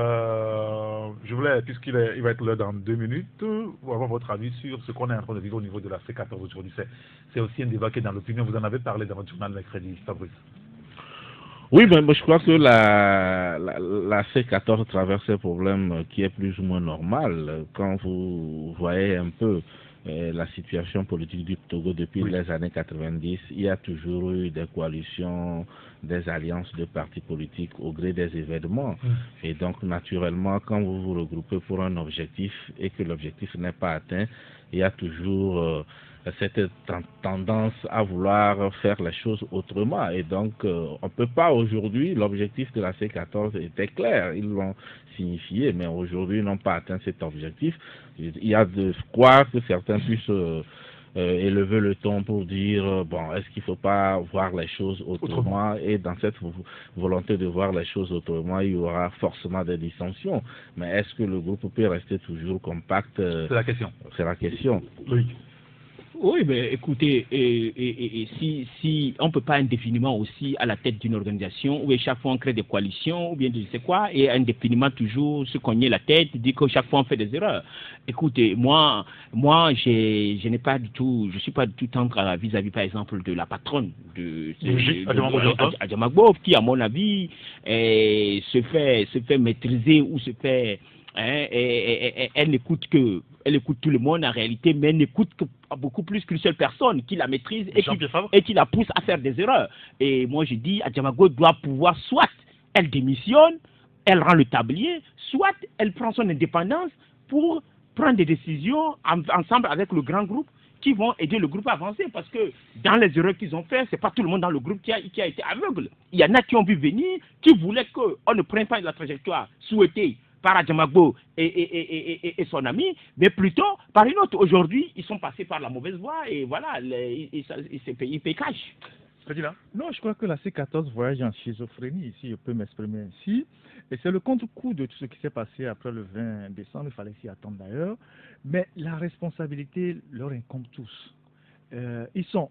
Speaker 3: Je voulais, puisqu'il va être là dans 2 minutes, avoir votre avis sur ce qu'on est en train de vivre au niveau de la C14 aujourd'hui. C'est aussi un débat qui est dans l'opinion. Vous en avez parlé dans votre journal mercredi, Fabrice.
Speaker 4: Oui, ben, je crois que la C14 traverse un problème qui est plus ou moins normal. Quand vous voyez un peu la situation politique du Togo depuis les années 90, il y a toujours eu des coalitions, des alliances de partis politiques au gré des événements. Et donc, naturellement, quand vous vous regroupez pour un objectif et que l'objectif n'est pas atteint, il y a toujours cette tendance à vouloir faire les choses autrement. Et donc, on ne peut pas aujourd'hui, l'objectif de la C14 était clair, ils l'ont signifié, mais aujourd'hui, ils n'ont pas atteint cet objectif. Il y a de quoi que certains puissent élever le ton pour dire, bon, est-ce qu'il ne faut pas voir les choses autrement? Et dans cette volonté de voir les choses autrement, il y aura forcément des dissensions. Mais est-ce que le groupe peut rester toujours compact?
Speaker 3: C'est la question.
Speaker 4: C'est la question.
Speaker 3: Oui.
Speaker 6: Oui, mais écoutez, si on ne peut pas indéfiniment aussi à la tête d'une organisation où chaque fois on crée des coalitions ou bien je sais quoi, et indéfiniment toujours se cogner la tête, dire que chaque fois on fait des erreurs. Écoutez, moi, je n'ai pas du tout, je suis pas du tout tendre vis-à-vis par exemple de la patronne de Adjamagbo, qui à mon avis se fait maîtriser ou se fait elle n'écoute tout le monde en réalité, mais elle n'écoute que beaucoup plus qu'une seule personne qui la maîtrise et qui la pousse à faire des erreurs. Et moi je dis, Adjamagbo doit pouvoir, soit elle démissionne, elle rend le tablier, soit elle prend son indépendance pour prendre des décisions ensemble avec le grand groupe qui vont aider le groupe à avancer, parce que dans les erreurs qu'ils ont fait, c'est pas tout le monde dans le groupe qui a été aveugle. Il y en a qui ont vu venir, qui voulaient qu'on ne prenne pas la trajectoire souhaitée par Adjamagbo et son ami, mais plutôt par une autre. Aujourd'hui, ils sont passés par la mauvaise voie et voilà, ils paient cash.
Speaker 5: Non, je crois que la C14 voyage en schizophrénie, si je peux m'exprimer ainsi. Et c'est le contre-coup de tout ce qui s'est passé après le 20 décembre, il fallait s'y attendre d'ailleurs. Mais la responsabilité leur incombe tous. Ils sont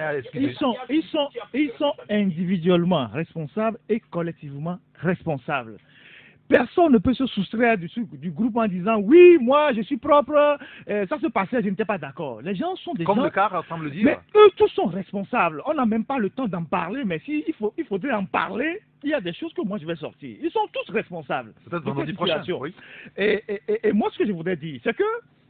Speaker 5: individuellement responsables et collectivement responsables. Personne ne peut se soustraire du groupe en disant oui, moi je suis propre, ça se passait, je n'étais pas d'accord. Les gens sont des gens.
Speaker 3: Comme le cas semble dire.
Speaker 5: Mais eux tous sont responsables. On n'a même pas le temps d'en parler, mais il faudrait en parler, il y a des choses que moi je vais sortir. Ils sont tous responsables.
Speaker 3: Peut-être vendredi prochain. Oui.
Speaker 5: Et moi ce que je voudrais dire, c'est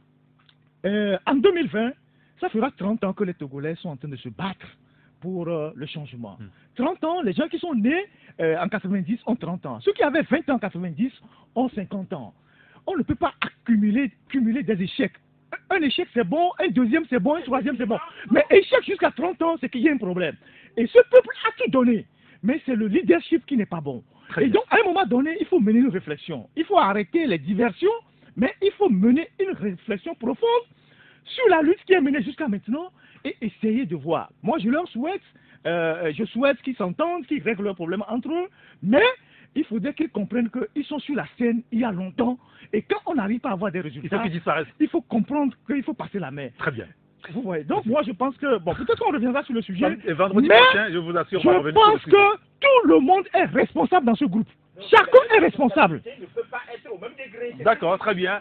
Speaker 5: que en 2020, ça fera 30 ans que les Togolais sont en train de se battre pour le changement. 30 ans, les gens qui sont nés en 90 ont 30 ans. Ceux qui avaient 20 ans en 90 ont 50 ans. On ne peut pas cumuler des échecs. Un échec c'est bon, un deuxième c'est bon, un troisième c'est bon. Mais échec jusqu'à 30 ans, c'est qu'il y a un problème. Et ce peuple a tout donné. Mais c'est le leadership qui n'est pas bon. Et donc, à un moment donné, il faut mener une réflexion. Il faut arrêter les diversions, mais il faut mener une réflexion profonde sur la lutte qui est menée jusqu'à maintenant et essayer de voir. Moi, je leur souhaite, qu'ils s'entendent, qu'ils règlent leurs problèmes entre eux, mais il faudrait qu'ils comprennent qu'ils sont sur la scène il y a longtemps et quand on n'arrive pas à avoir des résultats, il faut comprendre qu'il faut passer la main.
Speaker 3: Très bien.
Speaker 5: Vous voyez. Donc, moi, je pense que, bon, peut-être qu'on reviendra sur le sujet,
Speaker 3: et vendredi prochain, je vous assure, on va revenir sur le sujet.
Speaker 5: Je pense que tout le monde est responsable dans ce groupe. Chacun est responsable.
Speaker 4: D'accord, très bien.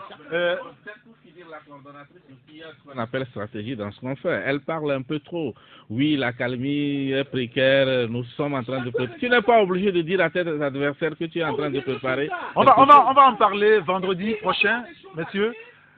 Speaker 4: La coordonnatrice aussi a ce qu'on appelle stratégie dans ce qu'on fait. Elle parle un peu trop. Oui, la calmie est précaire, nous sommes en train de préparer. Tu n'es pas obligé de dire à tes adversaires que tu es en train de préparer.
Speaker 3: On va en parler vendredi prochain, messieurs.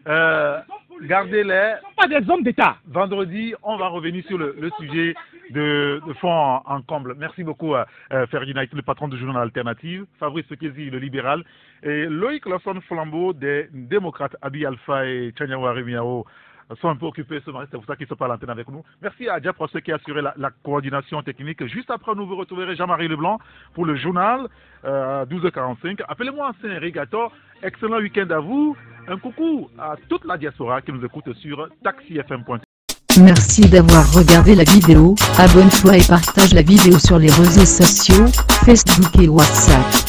Speaker 3: Gardez-les.
Speaker 5: Ce ne sont pas des hommes d'État.
Speaker 3: Vendredi, on va revenir sur le sujet de fond en comble. Merci beaucoup à Ferdinand, le patron du journal Alternative, Fabrice Fekezi, le libéral, et Loïc Lawson Flambeau, des démocrates, Abi Alpha et Tchanyawa Remiao sont un peu occupés ce matin, c'est pour ça qu'ils ne sont pas à l'antenne avec nous. Merci à Dia Proce qui a assuré la coordination technique. Juste après, nous vous retrouverez Jean-Marie Leblanc pour le journal à 12h45. Appelez-moi Ancien Irrigator. Excellent week-end à vous. Un coucou à toute la diaspora qui nous écoute sur taxifm.tv.
Speaker 1: Merci d'avoir regardé la vidéo, abonne-toi et partage la vidéo sur les réseaux sociaux, Facebook et WhatsApp.